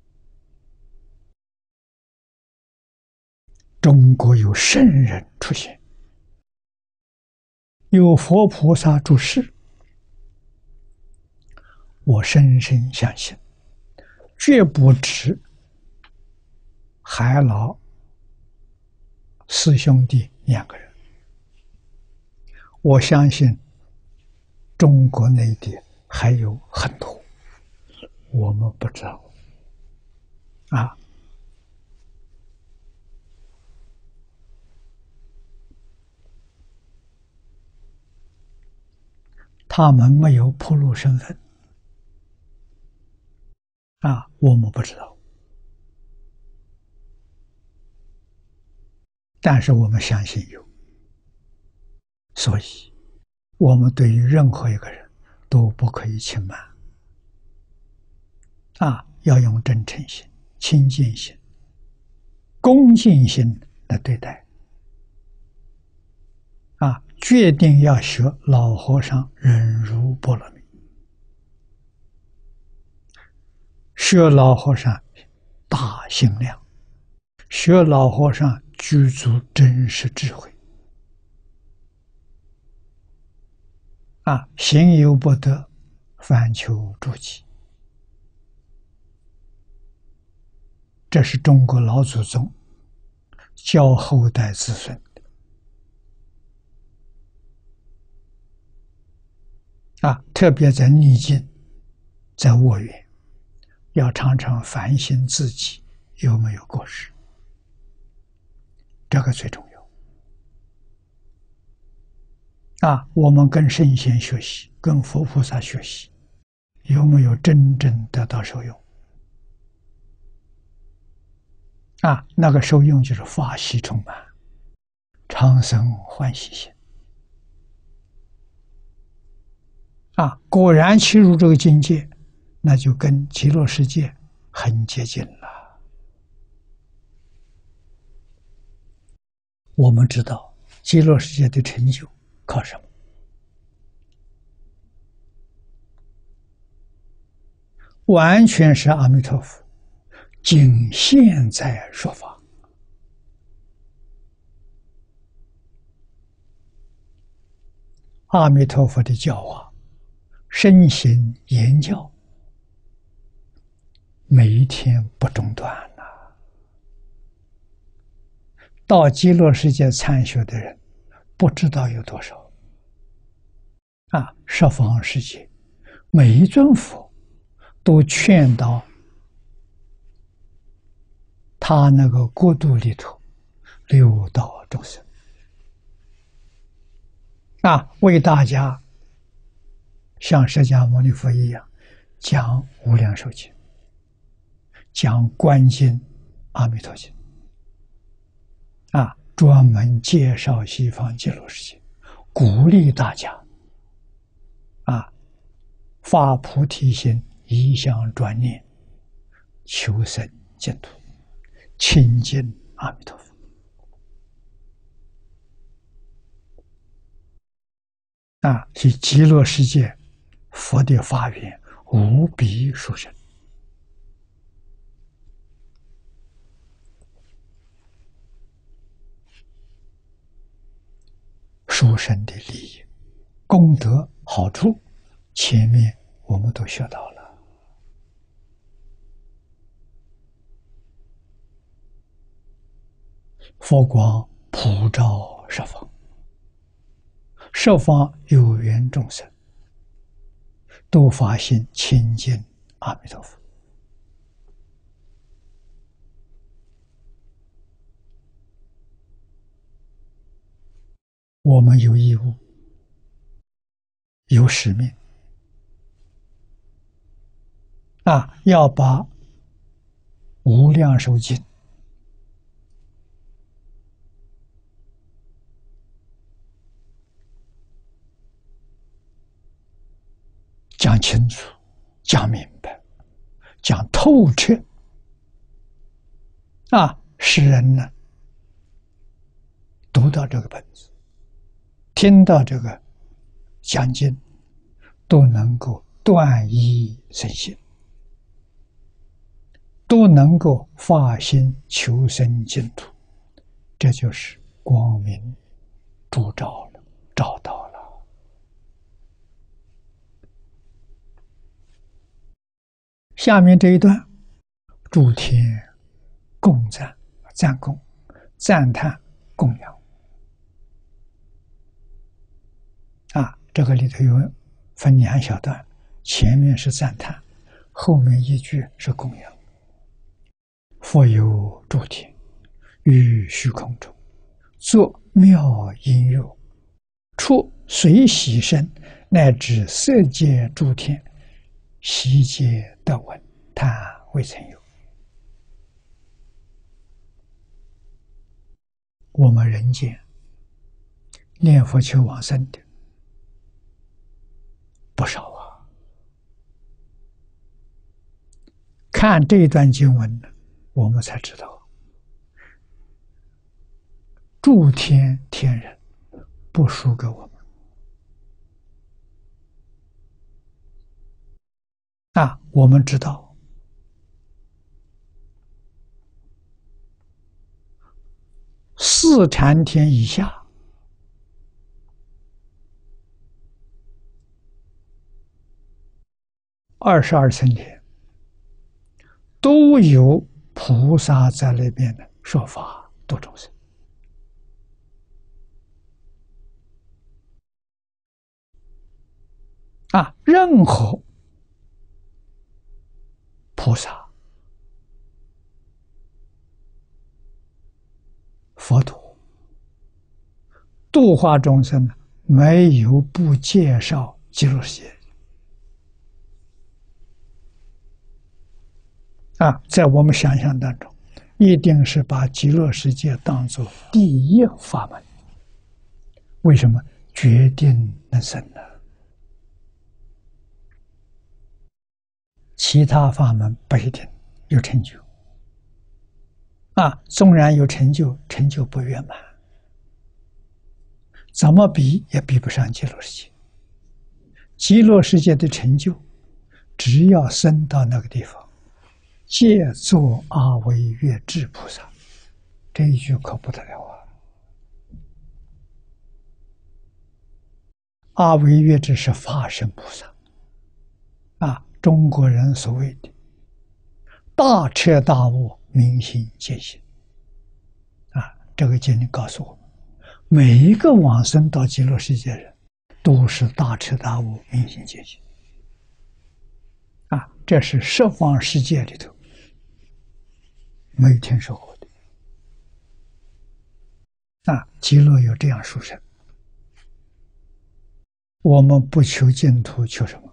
中国有圣人出现，有佛菩萨住世，我深深相信，绝不止海老四兄弟两个人。我相信中国内地还有很多我们不知道啊。他们没有暴露身份啊，我们不知道，但是我们相信有，所以我们对于任何一个人都不可以轻慢啊，要用真诚心、清净心、恭敬心来对待啊，决定要学老和尚忍辱波罗蜜，学老和尚大心量，学老和尚具足真实智慧啊，行有不得，反求诸己。这是中国老祖宗教后代子孙的啊，特别在逆境、在卧缘，要常常反省自己有没有过失，这个最重要啊！我们跟圣贤学习，跟佛菩萨学习，有没有真正得到受用？啊，那个受用就是法喜充满，常生欢喜心。啊，果然契入这个境界，那就跟极乐世界很接近了。我们知道极乐世界的成就靠什么？完全是阿弥陀佛仅现在说法。阿弥陀佛的教化，身行言教，每一天不中断呐、啊。到极乐世界参学的人，不知道有多少啊！十方世界，每一尊佛都劝导他那个国度里头六道众生啊，为大家像释迦牟尼佛一样讲无量寿经，讲观经、阿弥陀经啊，专门介绍西方极乐世界，鼓励大家啊发菩提心，一向专念，求生净土，亲近阿弥陀佛啊！是极乐世界佛的法缘无比殊胜，殊胜的利益， 功德好处，前面我们都学到了。佛光普照十方，十方有缘众生都发心亲近阿弥陀佛。我们有义务，有使命啊，要把无量寿经讲清楚、讲明白、讲透彻啊，使人呢读到这个本子，听到这个讲经，都能够断疑生信，都能够发心求生净土，这就是光明烛照了，照到了。下面这一段，诸天供赞、赞供、赞叹、供养啊，这个里头有分两小段，前面是赞叹，后面一句是供养。佛有诸天，于虚空中作妙音乐，出随喜声，乃至色界诸天，悉皆得闻，他未曾有。我们人间念佛求往生的不少啊。看这一段经文呢，我们才知道，诸天天人不输给我们啊。我们知道，四禅天以下，二十二层天都有菩萨在那边的说法度众生啊。任何菩萨、佛陀度化众生，没有不介绍极乐世界啊。在我们想象当中，一定是把极乐世界当作第一法门。为什么？决定能生呢？其他法门不一定有成就啊，纵然有成就，成就不圆满，怎么比也比不上极乐世界。极乐世界的成就，只要升到那个地方，借作阿惟越致菩萨，这一句可不得了啊！阿惟越致是法身菩萨啊，中国人所谓的大彻大悟、明心见性啊，这个经里告诉我们，每一个往生到极乐世界的人，都是大彻大悟、明心见性啊，这是十方世界里头没听说过的啊。极乐有这样殊胜，我们不求净土，求什么？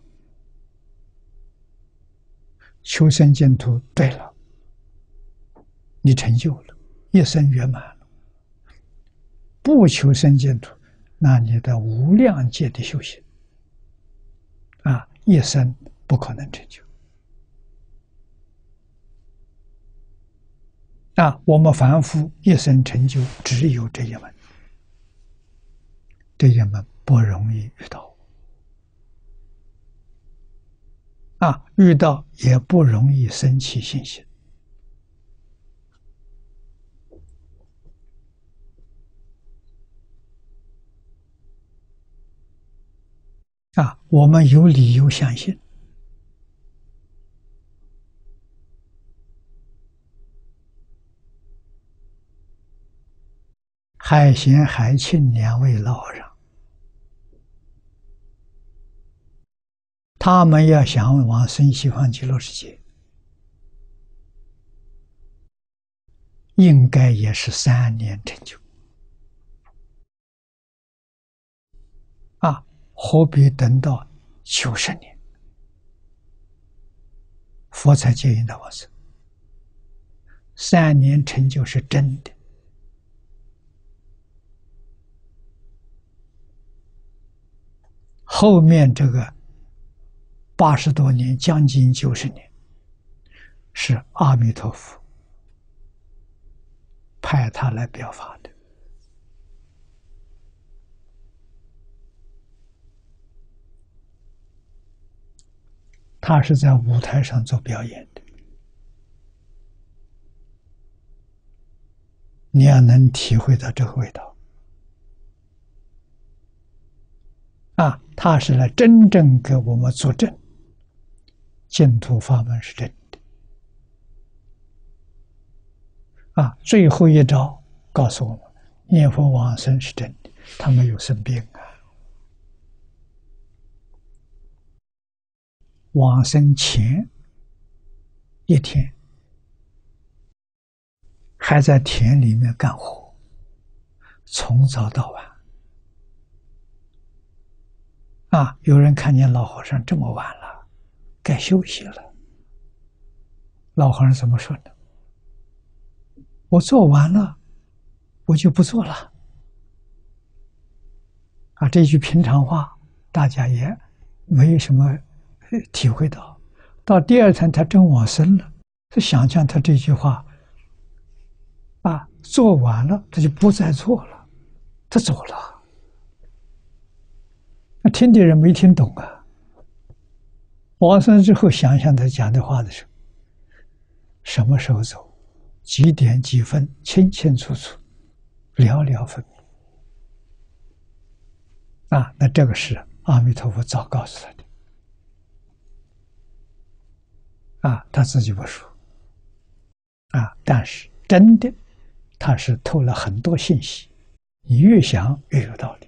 求生净土，对了，你成就了，一生圆满了。不求生净土，那你的无量界的修行啊，一生不可能成就啊。我们凡夫一生成就只有这一门，这一门不容易遇到啊，遇到也不容易生起信心。 啊，我们有理由相信，海贤、海庆两位老和尚，他们要想往生西方极乐世界，应该也是三年成就啊，何必等到九十年，佛才接引他往生？三年成就是真的。后面这个八十多年，将近九十年，是阿弥陀佛派他来表法的。他是在舞台上做表演的，你要能体会到这个味道啊！他是来真正给我们作证，净土法门是真的啊！最后一招告诉我们，念佛往生是真的，他没有生病啊。往生前一天还在田里面干活，从早到晚啊！有人看见老和尚这么晚了，该休息了。老和尚怎么说呢？我做完了，我就不做了。啊，这句平常话，大家也没有什么体会到。到第二天他真往生了，他想象他这句话啊，做完了他就不再做了，他走了。那听的人没听懂啊。往生之后想想他讲的话的时候，什么时候走，几点几分，清清楚楚，了了分明啊。那这个是阿弥陀佛早告诉他的啊，他自己不说啊，但是真的他是透了很多信息，你越想越有道理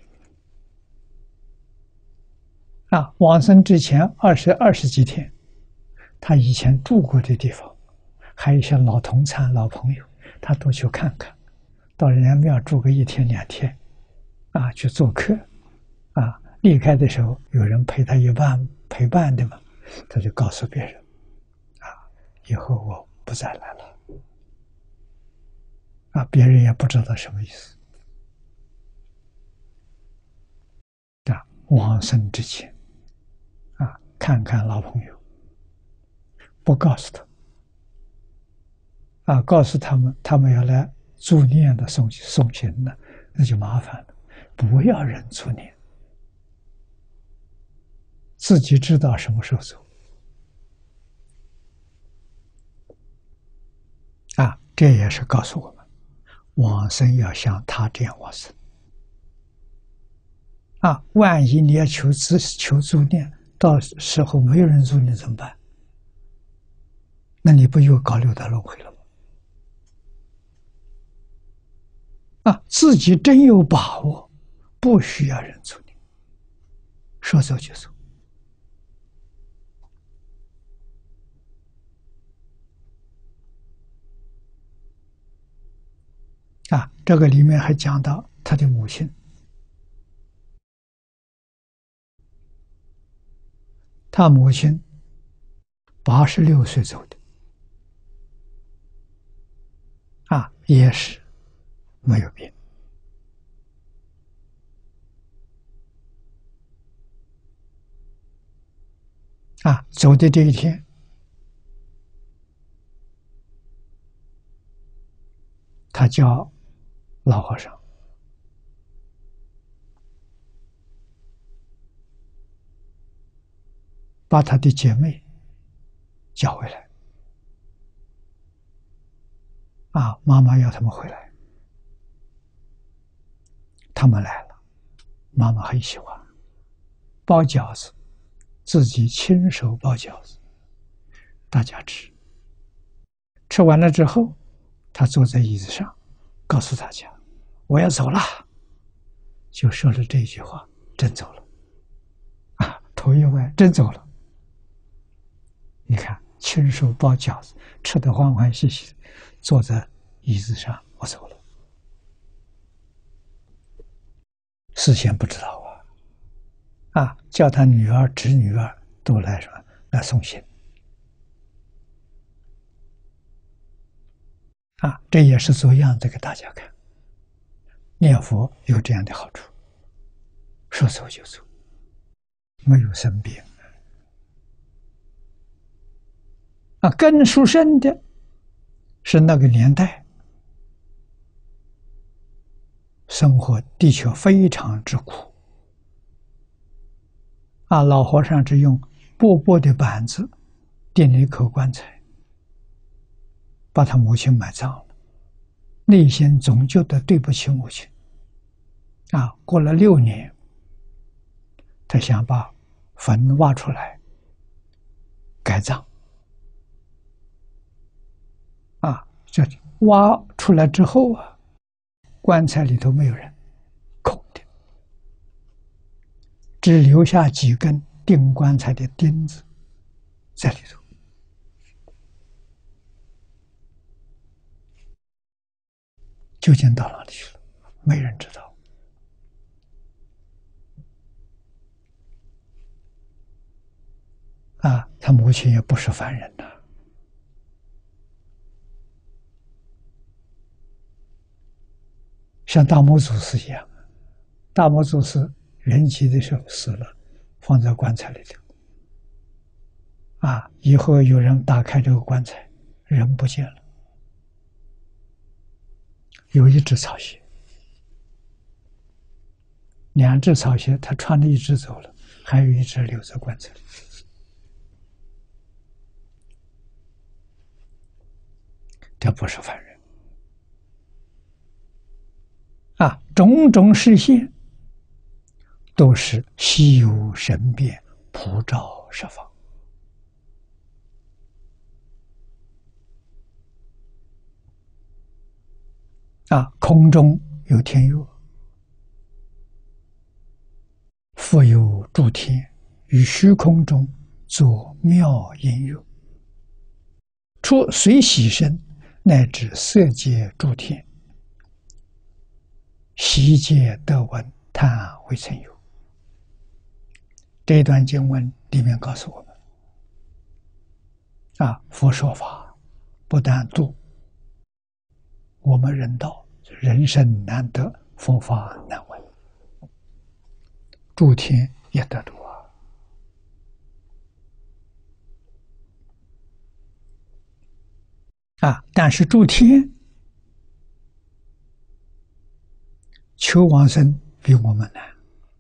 啊。往生之前二十二十几天，他以前住过的地方，还有一些老同参、老朋友，他都去看看，到人家庙住个一天两天啊，去做客啊。离开的时候有人陪他一伴陪伴的嘛，他就告诉别人啊，以后我不再来了啊，别人也不知道什么意思啊。往生之前啊，看看老朋友，不告诉他啊，告诉他们他们要来助念的送送行的，那就麻烦了。不要人助念，自己知道什么时候走啊。这也是告诉我们，往生要像他这样往生啊。万一你要求自求助念，到时候没有人助念怎么办？那你不又搞六道轮回了吗？啊，自己真有把握，不需要人助念，说走就走啊。这个里面还讲到他的母亲，他母亲八十六岁走的啊，也是没有病啊。走的这一天，他叫老和尚把他的姐妹叫回来啊，妈妈要他们回来，他们来了，妈妈很喜欢， 包饺子，自己亲手包饺子，大家吃。吃完了之后，他坐在椅子上，告诉大家：“我要走了。”就说了这句话，真走了。啊，头一歪，真走了。你看，亲手包饺子，吃得欢欢喜喜，坐在椅子上，我走了。事先不知道啊，啊，叫他女儿、侄女儿都来什么来送行。啊，这也是做样子给大家看。念佛有这样的好处，说走就走，没有生病。啊，更殊胜的是那个年代生活的确非常之苦。啊，老和尚只用薄薄的板子钉了一口棺材，把他母亲埋葬了，内心总觉得对不起母亲。啊，过了六年，他想把坟挖出来改葬。啊，这挖出来之后啊，棺材里头没有人，空的，只留下几根钉棺材的钉子在里头。究竟到哪里去了？没人知道。啊，他母亲也不是凡人呐。像大魔祖师一样，大魔祖师圆寂的时候死了，放在棺材里头。啊，以后有人打开这个棺材，人不见了，有一只草鞋，两只草鞋，他穿了一只走了，还有一只留在棺材里。这不是凡人。啊，种种实现都是稀有神变，普照十方。啊，空中有天佑，复有诸天于虚空中作妙音乐，出随喜身，乃至色界诸天，悉皆得闻，叹未曾有。这一段经文里面告诉我们，啊，佛说法不但度我们人道，人生难得，佛法难闻，诸天也得度啊。啊，但是诸天求往生比我们难。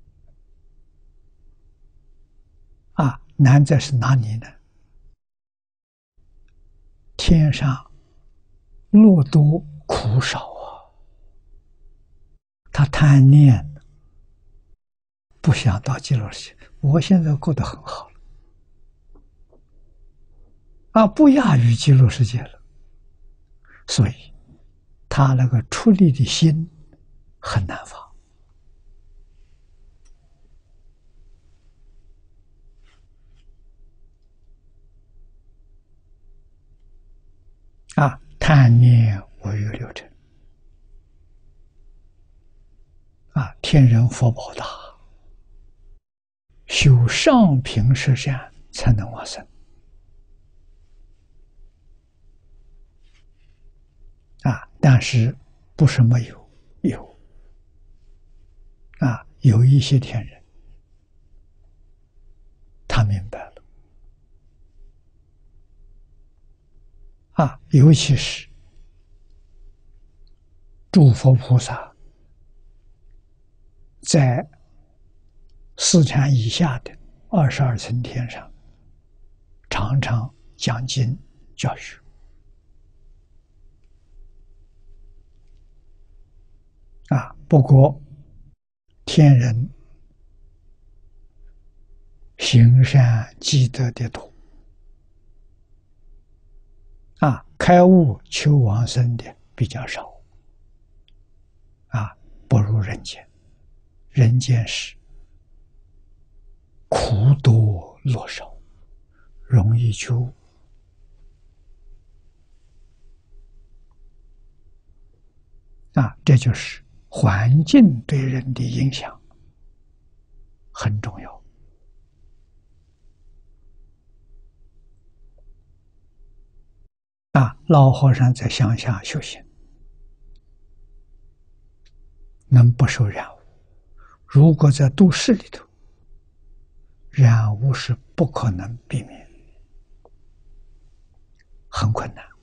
啊，难在是哪里呢？天上乐多苦少啊，他贪念，不想到极乐世界。我现在过得很好了，啊，不亚于极乐世界了，所以他那个出离的心很难发。啊，贪念五欲六尘。啊，天人福报大，修上品十善才能往生。啊，但是不是没有，有。啊，有一些天人，他明白了。啊，尤其是诸佛菩萨在四禅以下的二十二层天上，常常讲经教学。啊，不过天人行善积德的多，啊，开悟求往生的比较少，啊，不如人间。人间是苦多乐少，容易觉悟。啊，这就是环境对人的影响很重要。啊，老和尚在乡下修行，能不受染污。如果在都市里头，染污是不可能避免，很困难。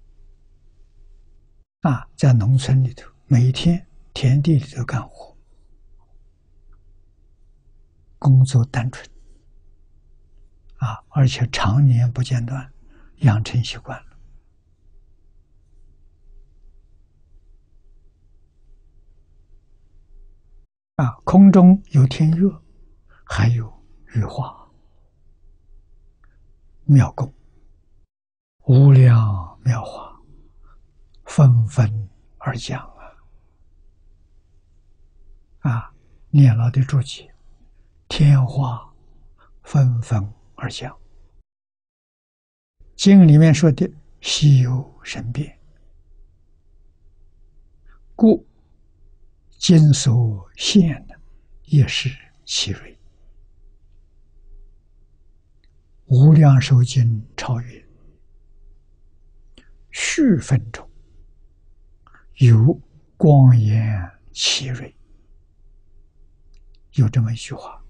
啊，在农村里头，每天田地里头干活，工作单纯，啊，而且常年不间断，养成习惯了。啊，空中有天乐，还有羽化妙功，无量妙法，纷纷而讲啊！啊，念老的注解，天花纷纷而讲。经里面说的稀有神变，故经所现的也是其瑞。无量寿经超越，续分中有光言其瑞，有这么一句话：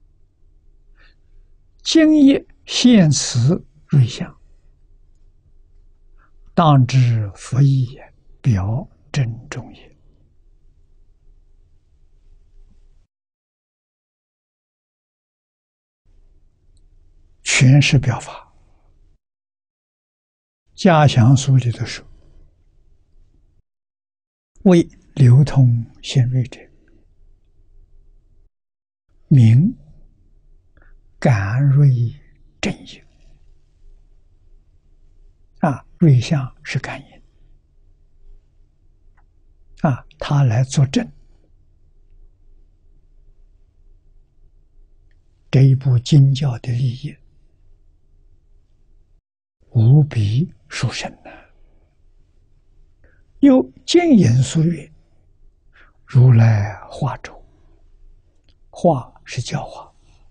今夜现此瑞相，当知佛意也，表真中也。全是表法。嘉祥书里头说：为流通显瑞者，名感瑞正应。啊，瑞相是感应，啊，他来作证。这一部经教的立业无比殊胜呢。又经言书曰：如来化州，化是教化，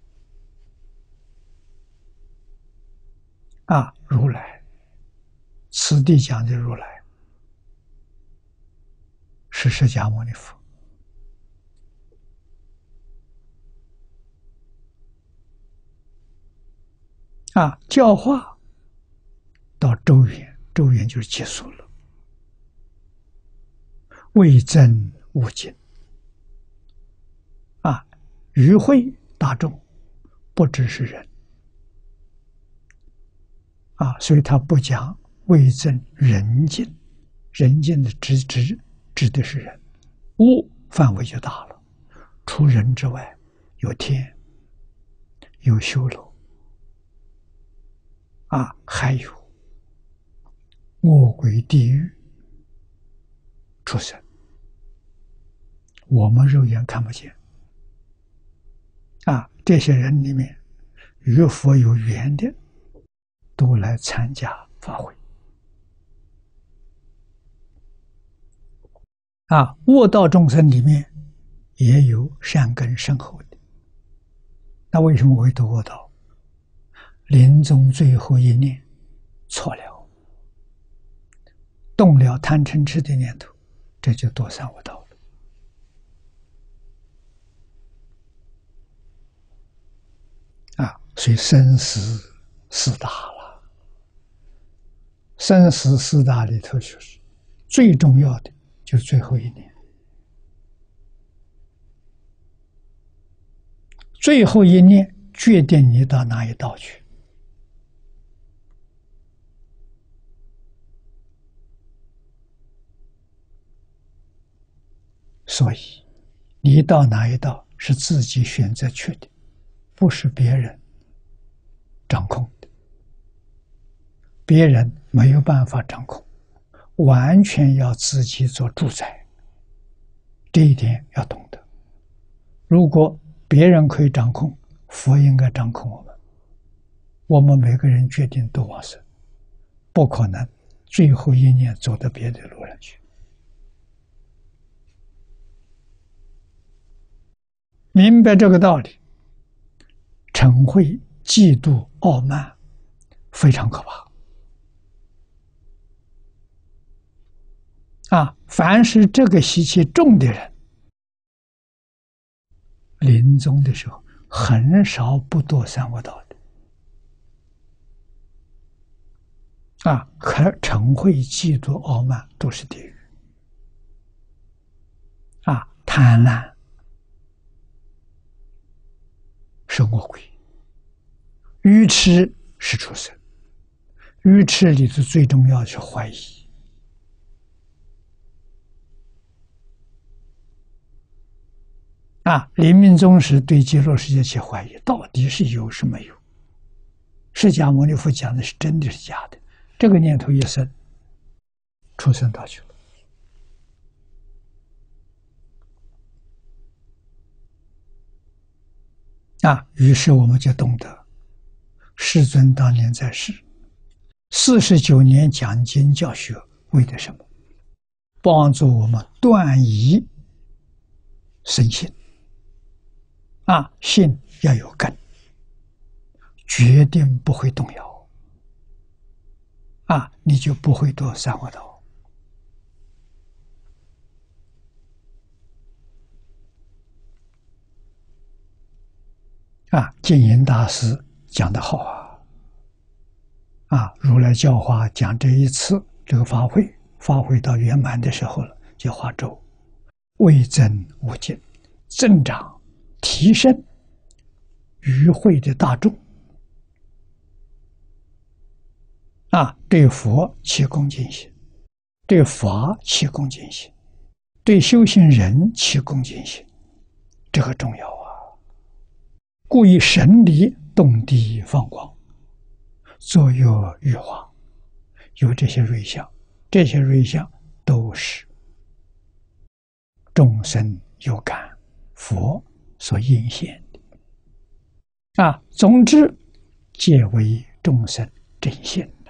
啊，如来，此地讲的如来是释迦牟尼佛。啊，教化到周圆，周圆就是结束了。为真悟净，啊，与会大众，不只是人，啊，所以他不讲为真人境，人境的指指指的是人，悟范围就大了，除人之外，有天，有修罗，啊，还有恶鬼地狱畜生，我们肉眼看不见。啊，这些人里面与佛有缘的，都来参加法会。啊，悟道众生里面也有善根深厚的。那为什么会得悟道？临终最后一念错了，动了贪嗔痴的念头，这就堕三恶道了。啊，所以生死四大了。生死四大里头，就是最重要的，就是最后一念。最后一念决定你到哪一道去。所以，你到哪一道是自己选择去的，不是别人别人没有办法掌控，完全要自己做主宰，这一点要懂得。如果别人可以掌控，佛应该掌控我们。我们每个人决定都往生，不可能最后一念走到别的路上去。明白这个道理，嗔恚、嫉妒、傲慢非常可怕啊！凡是这个习气重的人，临终的时候很少不堕三恶道的啊！可嗔恚、嫉妒、傲慢都是地狱啊！贪婪是恶鬼，愚痴是畜生。愚痴里头最重要的是怀疑啊！临命终时对极乐世界去怀疑，到底是有是没有？释迦牟尼佛讲的是真的是假的？这个念头一生，畜生道去了啊！于是我们就懂得，世尊当年在世四十九年讲经教学，为的什么？帮助我们断疑生信啊！信要有根，决定不会动摇啊！你就不会堕三恶道啊！净云大师讲得好啊！啊，如来教化讲这一次这个法会，发挥到圆满的时候了，就化咒，为增无尽，增长提升与会的大众啊，对佛起恭敬心，对法起恭敬心，对修行人起恭敬心，这个重要啊！故以神力动地放光，作有玉化，有这些瑞相，这些瑞相都是众生有感，佛所应现的啊。总之，皆为众生真现的。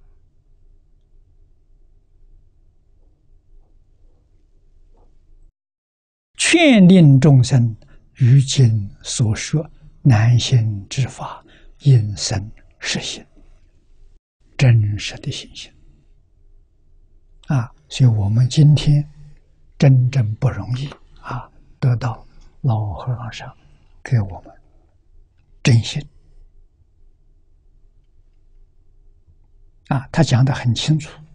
劝令众生于今所说难行之法，应生实行，真实的信心啊！所以我们今天真正不容易啊，得到老和尚给我们真心啊，他讲得很清楚，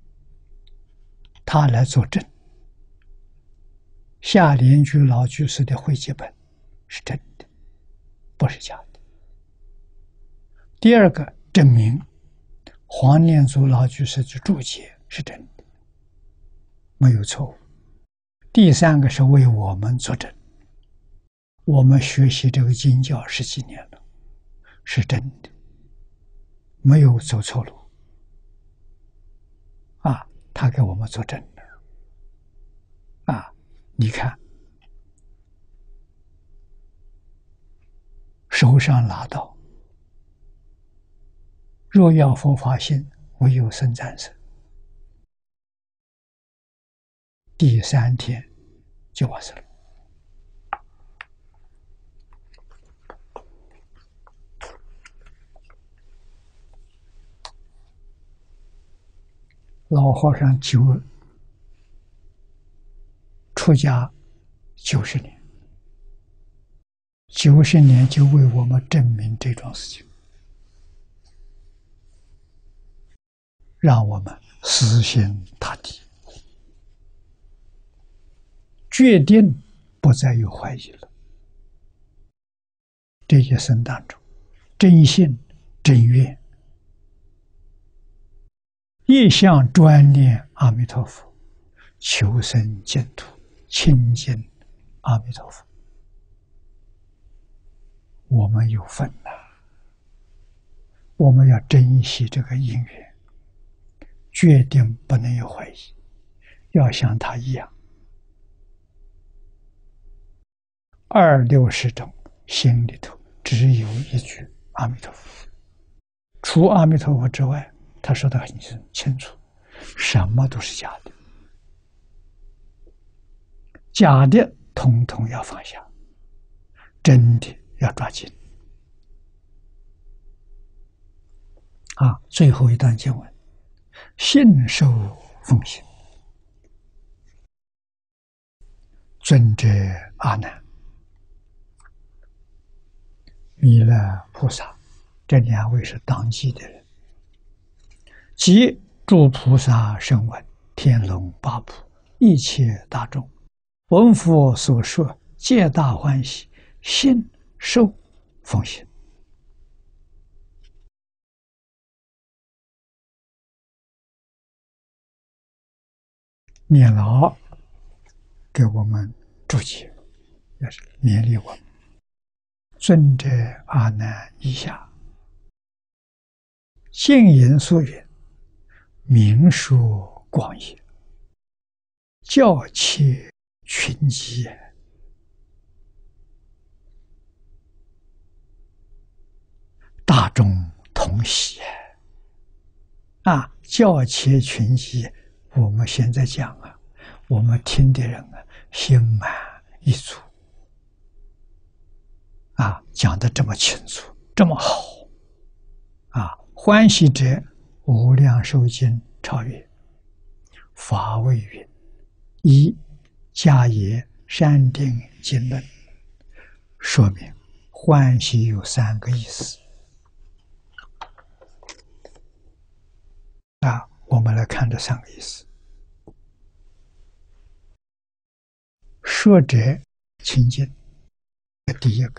他来作证。下莲居老居士的会集本是真的，不是假的。第二个证明黄念祖老居士的注解是真的，没有错误。第三个是为我们作证，我们学习这个经教十几年了，是真的，没有走错路啊！他给我们作证的啊！你看，手上拿到若要佛法心，唯有僧赞身，第三天就完事了。老和尚九出家九十年，九十年就为我们证明这桩事情，让我们死心塌地，决定不再有怀疑了。这一生当中，真信真愿，一向专念阿弥陀佛，求生净土，亲近阿弥陀佛，我们有份呐、啊，我们要珍惜这个因缘决定不能有怀疑，要像他一样。二六十种心里头只有一句阿弥陀佛，除阿弥陀佛之外，他说得很清楚，什么都是假的，假的统统要放下，真的要抓紧。啊，最后一段经文，信受奉行。尊者阿难、弥勒菩萨，这两位是当机的人，即诸菩萨声闻、天龙八部一切大众，闻佛所说，皆大欢喜，信受奉行。念老给我们注解，也是勉励我们。尊者阿难以下，净言所云，明说广也，教切群集也。大众同喜啊！教切群集，我们现在讲啊，我们听的人啊，心满意足啊，讲得这么清楚，这么好啊！欢喜者，无量寿经超越，法谓云：一迦叶山顶经论，说明欢喜有三个意思啊。我们来看这三个意思。说者清净，这第一个，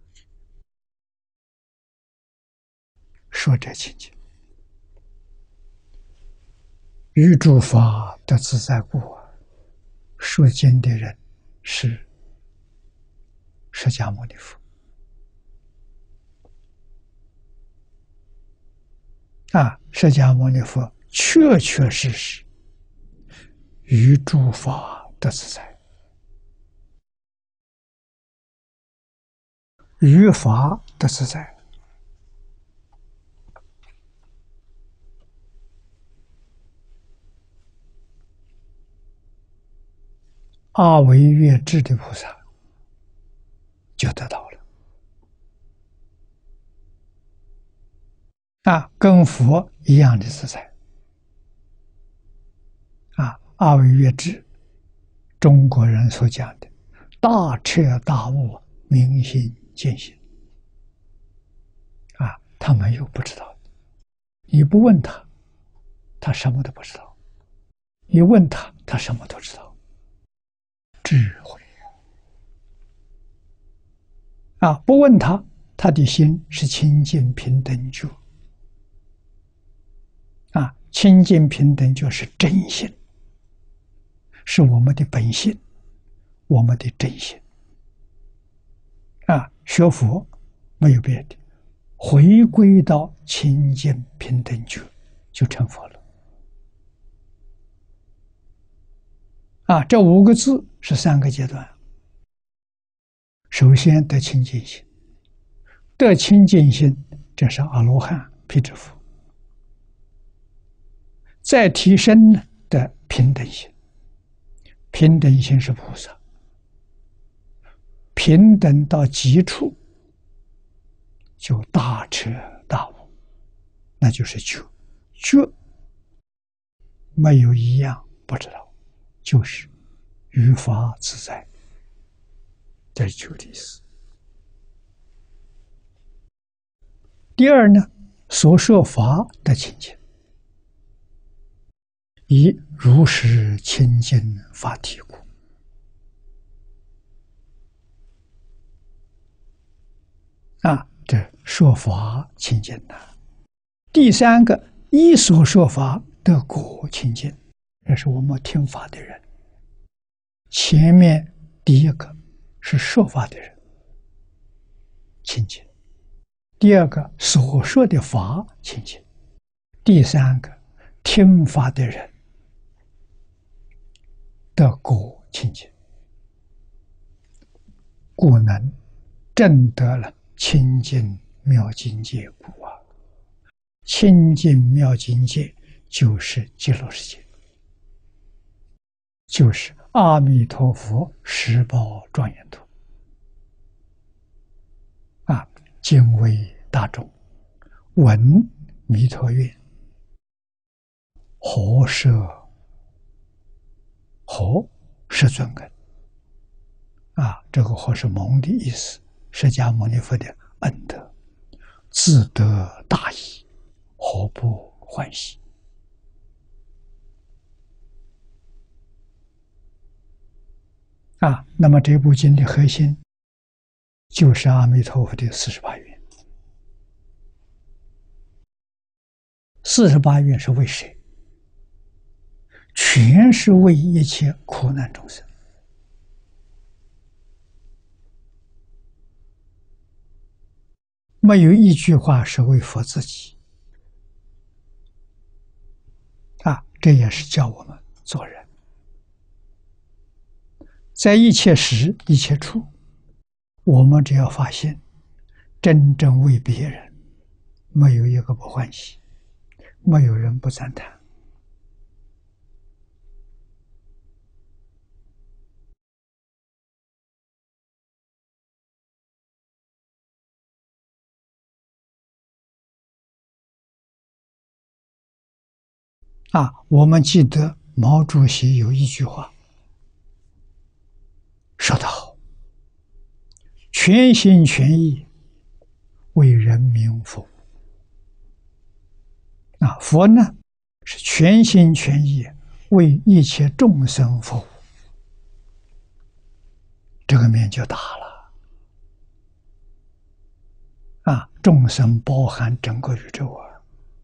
说者清净，于诸法得自在故，说经的人是释迦牟尼佛啊！释迦牟尼佛确确实实于诸法得自在，于法得自在。阿惟越致的菩萨就得到了啊，跟佛一样的自在啊。阿惟越致，中国人所讲的大彻大悟、明心见性啊，他没有不知道的。你不问他，他什么都不知道；你问他，他什么都知道。智慧啊！不问他，他的心是清净平等觉啊，清净平等觉是真心，是我们的本性，我们的真心啊。学佛没有别的，回归到清净平等觉就成佛了啊。这五个字是三个阶段。首先得清净心，得清净心，这是阿罗汉、辟支佛。再提升呢，得平等心，平等心是菩萨，平等到极处就大彻大悟，那就是觉。觉没有一样不知道，就是于法自在，这是觉的意思。第二呢，所说法的清净，以如实清净法体故。啊，这说法清净呐。第三个，依所说法得果清净，这是我们听法的人。前面第一个是说法的人清净，第二个所说的法清净，第三个听法的人得果清净，故能证得了清净妙境界故啊！清净妙境界就是极乐世界，就是阿弥陀佛十宝庄严图啊！敬为大众闻弥陀愿，何舍何是尊恩啊！这个何是蒙的意思，释迦牟尼佛的恩德，自得大益，何不欢喜啊？那么这部经的核心就是阿弥陀佛的四十八愿。四十八愿是为谁？全是为一切苦难众生。没有一句话是为佛自己啊！这也是教我们做人，在一切时一切处，我们只要发现真正为别人，没有一个不欢喜，没有人不赞叹。啊，我们记得毛主席有一句话说得好：“全心全意为人民服务。”啊，佛呢是全心全意为一切众生服务，这个面就大了。啊，众生包含整个宇宙啊。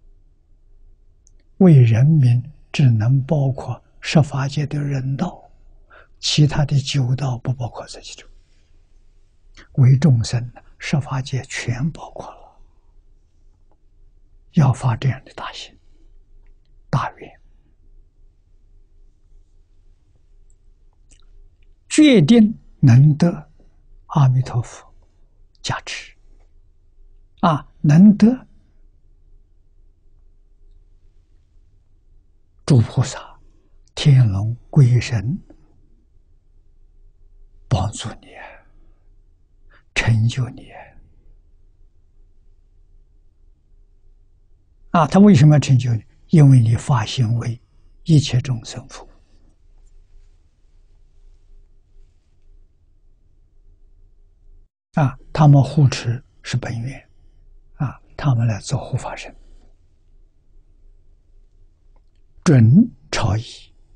为人民只能包括十法界的人道，其他的九道不包括这其中。为众生，十法界全包括了。要发这样的大心、大愿，决定能得阿弥陀佛加持啊，能得诸菩萨、天龙、鬼神帮助你，成就你啊！他为什么要成就你？因为你发心为一切众生服务啊！他们护持是本愿啊，他们来做护法神，准朝仪。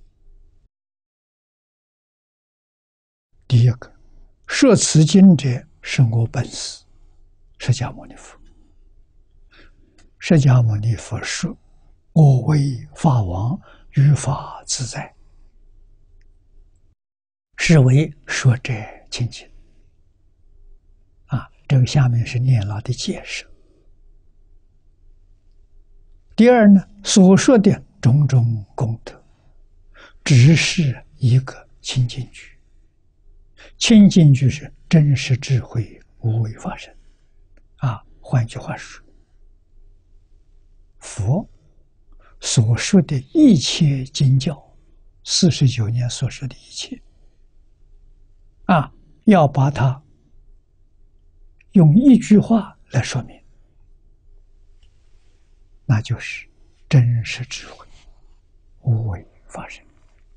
第一个，说此经者是我本师释迦牟尼佛。释迦牟尼佛说：“我为法王，于法自在。”是为说者清净。啊，这个下面是念老的解释。第二呢，所说的种种功德，只是一个清净句。清净句是真实智慧无为法身。啊，换句话说，佛所说的一切经教，四十九年所说的一切，啊，要把它用一句话来说明，那就是真实智慧无为法身。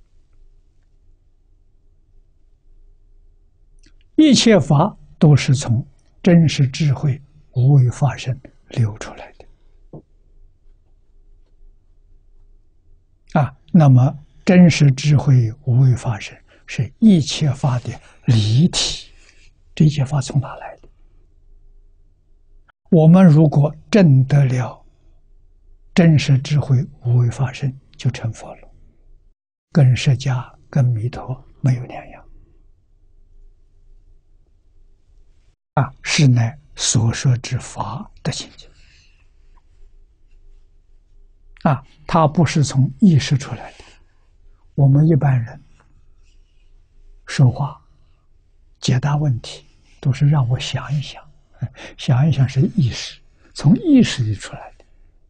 一切法都是从真实智慧无为法身流出来的。啊，那么真实智慧无为法身是一切法的离体，这一切法从哪来的？我们如果证得了真实智慧无为法身，就成佛了，跟释迦、跟弥陀没有两样。啊，是乃所说之法的境界。 啊，它不是从意识出来的。我们一般人说话、解答问题，都是让我想一想，想一想是意识，从意识里出来的。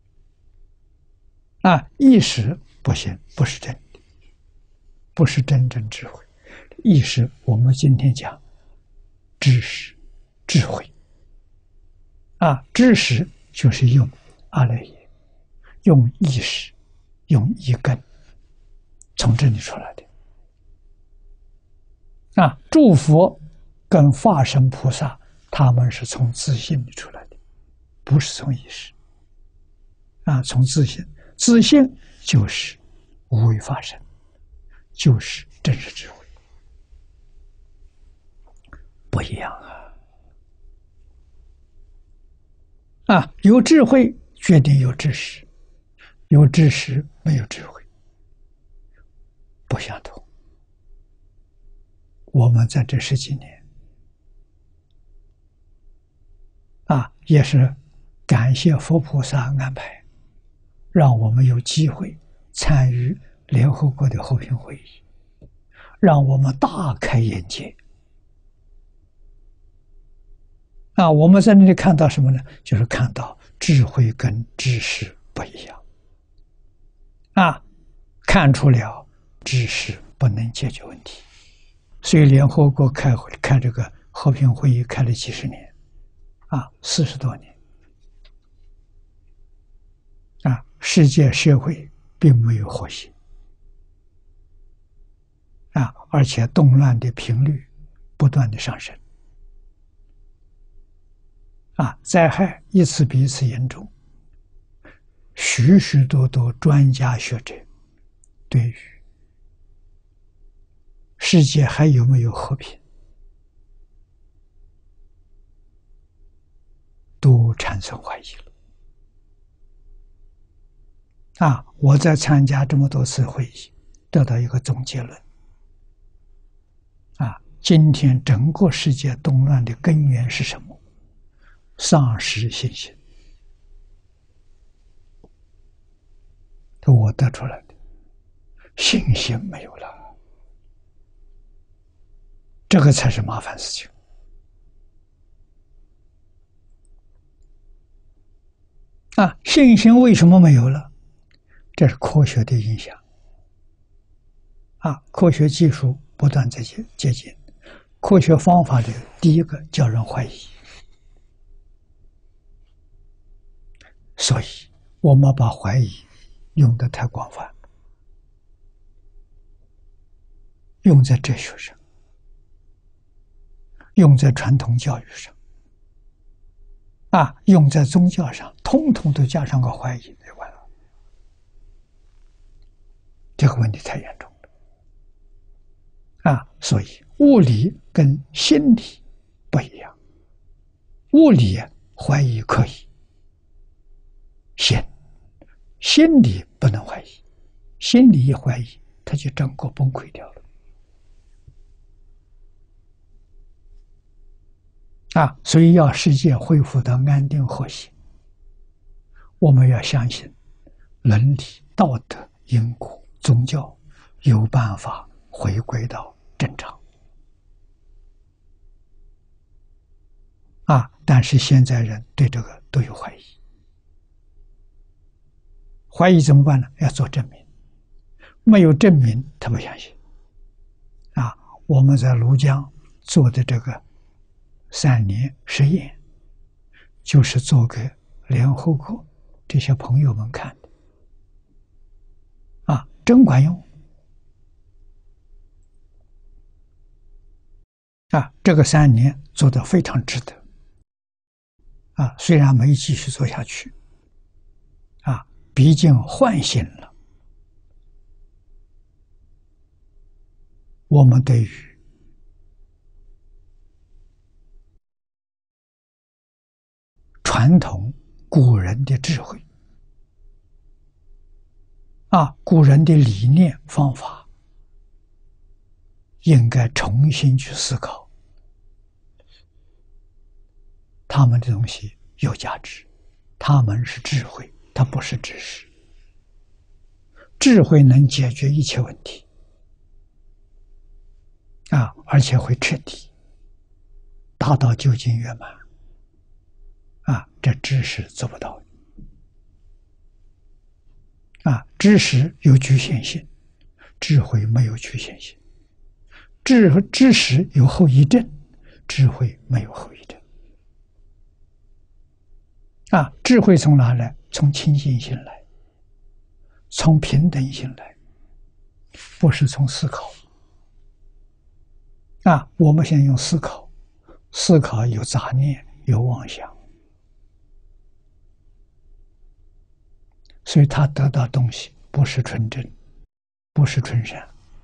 啊，意识不行，不是真的，不是真正智慧。意识，我们今天讲知识、智慧。啊，知识就是用阿赖耶，用意识，用一根，从这里出来的。啊，诸佛跟化身菩萨，他们是从自信里出来的，不是从意识。啊，从自信，自信就是无为法身，就是真实智慧，不一样啊！啊，有智慧决定有知识，有知识没有智慧，不相同。我们在这十几年，啊，也是感谢佛菩萨安排，让我们有机会参与联合国的和平会议，让我们大开眼界。啊，我们在那里看到什么呢？就是看到智慧跟知识不一样。啊，看出了知识不能解决问题，所以联合国开会开这个和平会议开了几十年，啊，四十多年，啊，世界社会并没有和谐，啊，而且动乱的频率不断的上升。啊，灾害一次比一次严重，许许多多专家学者对于世界还有没有和平，都产生怀疑了。啊，我在参加这么多次会议，得到一个总结论。啊，今天整个世界动乱的根源是什么？丧失信心，这我得出来的，信心没有了，这个才是麻烦事情。啊，信心为什么没有了？这是科学的影响。啊，科学技术不断在接近，科学方法的第一个叫人怀疑。所以我们把怀疑用得太广泛，用在哲学上，用在传统教育上，啊，用在宗教上，通通都加上个怀疑就完了。这个问题太严重了，啊，所以物理跟心理不一样，物理怀疑可以。心，心理不能怀疑，心理一怀疑，他就整个崩溃掉了。啊，所以要世界恢复到安定和谐，我们要相信伦理、道德、因果、宗教有办法回归到正常。啊，但是现在人对这个都有怀疑。怀疑怎么办呢？要做证明，没有证明他不相信。啊，我们在庐江做的这个三年实验，就是做给联合国这些朋友们看的。啊，真管用。啊，这个三年做得非常值得。啊，虽然没继续做下去。啊，毕竟唤醒了我们对于传统古人的智慧，啊，古人的理念方法，应该重新去思考，他们的东西有价值，他们是智慧，它不是知识。 智慧能解决一切问题啊，而且会彻底达到究竟圆满啊，这知识做不到啊，知识有局限性，智慧没有局限性，知知识有后遗症，智慧没有后遗症啊，智慧从哪来？从清净心来，从平等心来，不是从思考啊。我们现在用思考，思考有杂念，有妄想，所以他得到东西不是纯真，不是纯善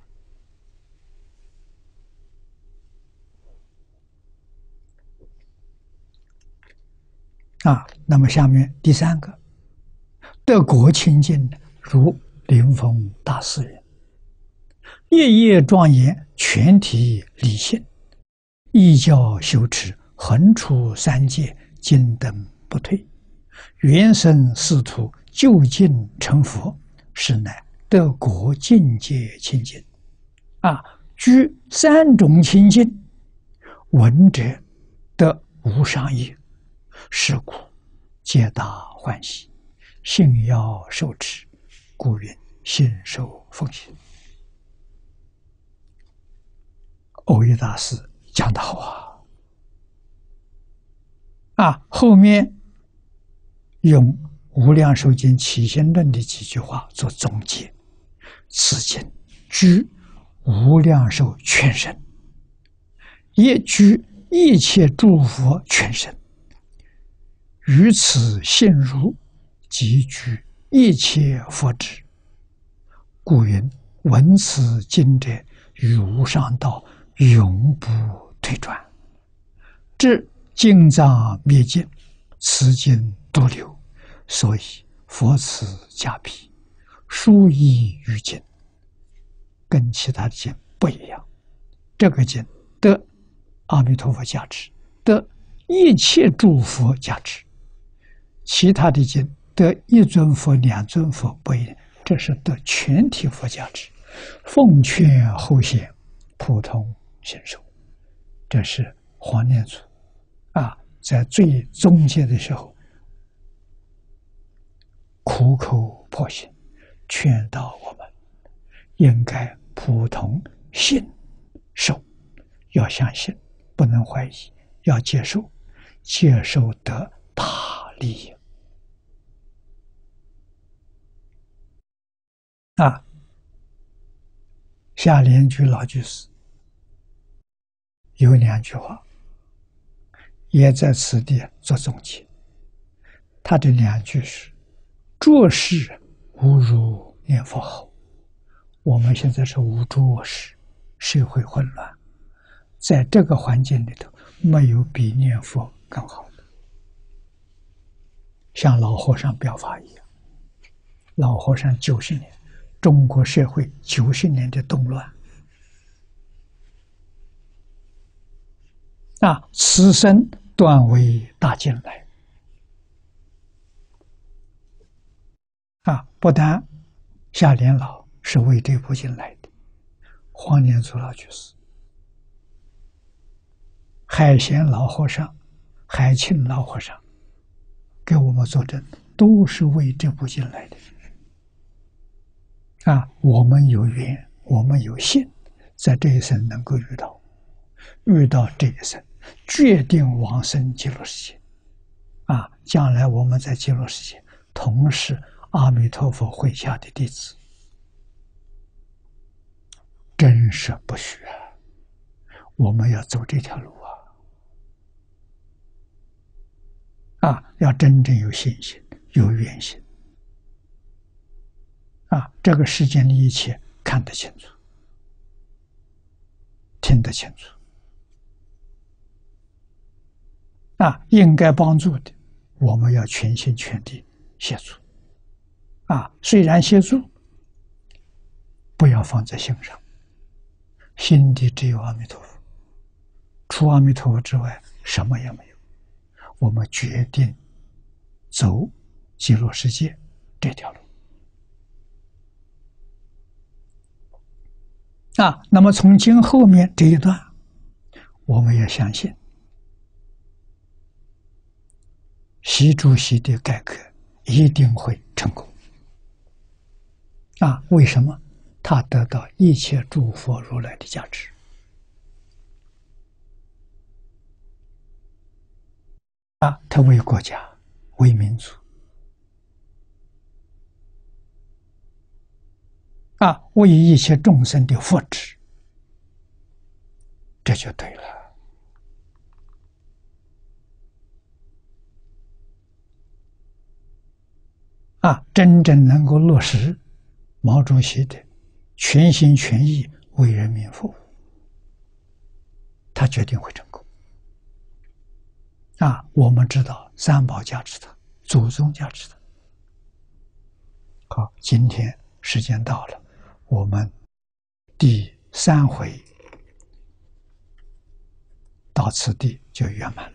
啊。那么下面第三个，得果清净，如灵峰大师云：夜夜庄严，全体理性，依教修持，横出三界，精登不退，原生仕途，就近成佛，是乃得果境界清净啊！居三种清净，闻者得无上益，是故皆大欢喜，信要受持，故云信受奉行。蕅益大师讲得好啊！啊，后面用《无量寿经起心论》的几句话做总结：此经居无量寿全身，也居一切诸佛全身，于此信如，即居一切佛智。故云闻此经者，于无上道永不退转。至经藏灭尽，此经独留，所以佛此加彼，殊异于经，跟其他的经不一样。这个经得阿弥陀佛加持，得一切诸佛加持，其他的经得一尊佛、两尊佛不一样，这是得全体佛加持。奉劝后贤，普通行受。这是黄念祖啊，在最终结的时候，苦口婆心劝导我们，应该普通信受，要相信，不能怀疑，要接受，接受得大利益啊！下联居老居士有两句话，也在此地做总结。他这两句是：做事无如念佛好。我们现在是无做事，社会混乱，在这个环境里头，没有比念佛更好的。像老和尚表法一样，老和尚九十年，中国社会九十年的动乱啊，此生断为大进来啊！不但夏莲老是为这部经来的，黄念祖老居士、海贤老和尚、海庆老和尚给我们作证，都是为这部经来的啊！我们有缘，我们有幸，在这一生能够遇到，遇到这一生，决定往生极乐世界啊！将来我们在极乐世界同是阿弥陀佛会下的弟子，真是不虚啊！我们要走这条路啊！啊，要真正有信心，有愿心啊！这个世间的一切看得清楚，听得清楚啊！应该帮助的，我们要全心全力协助啊！虽然协助，不要放在心上，心底只有阿弥陀佛，除阿弥陀佛之外，什么也没有。我们决定走极乐世界这条路啊，那么从今后面这一段，我们要相信习主席的改革一定会成功。啊，为什么？他得到一切诸佛如来的加持。啊，他为国家、为民族，啊，为一切众生的福祉，这就对了。啊，真正能够落实毛主席的全心全意为人民服务，他决定会成功。啊，我们知道三宝加持他，祖宗加持他。好，今天时间到了，我们第三回到此地就圆满了。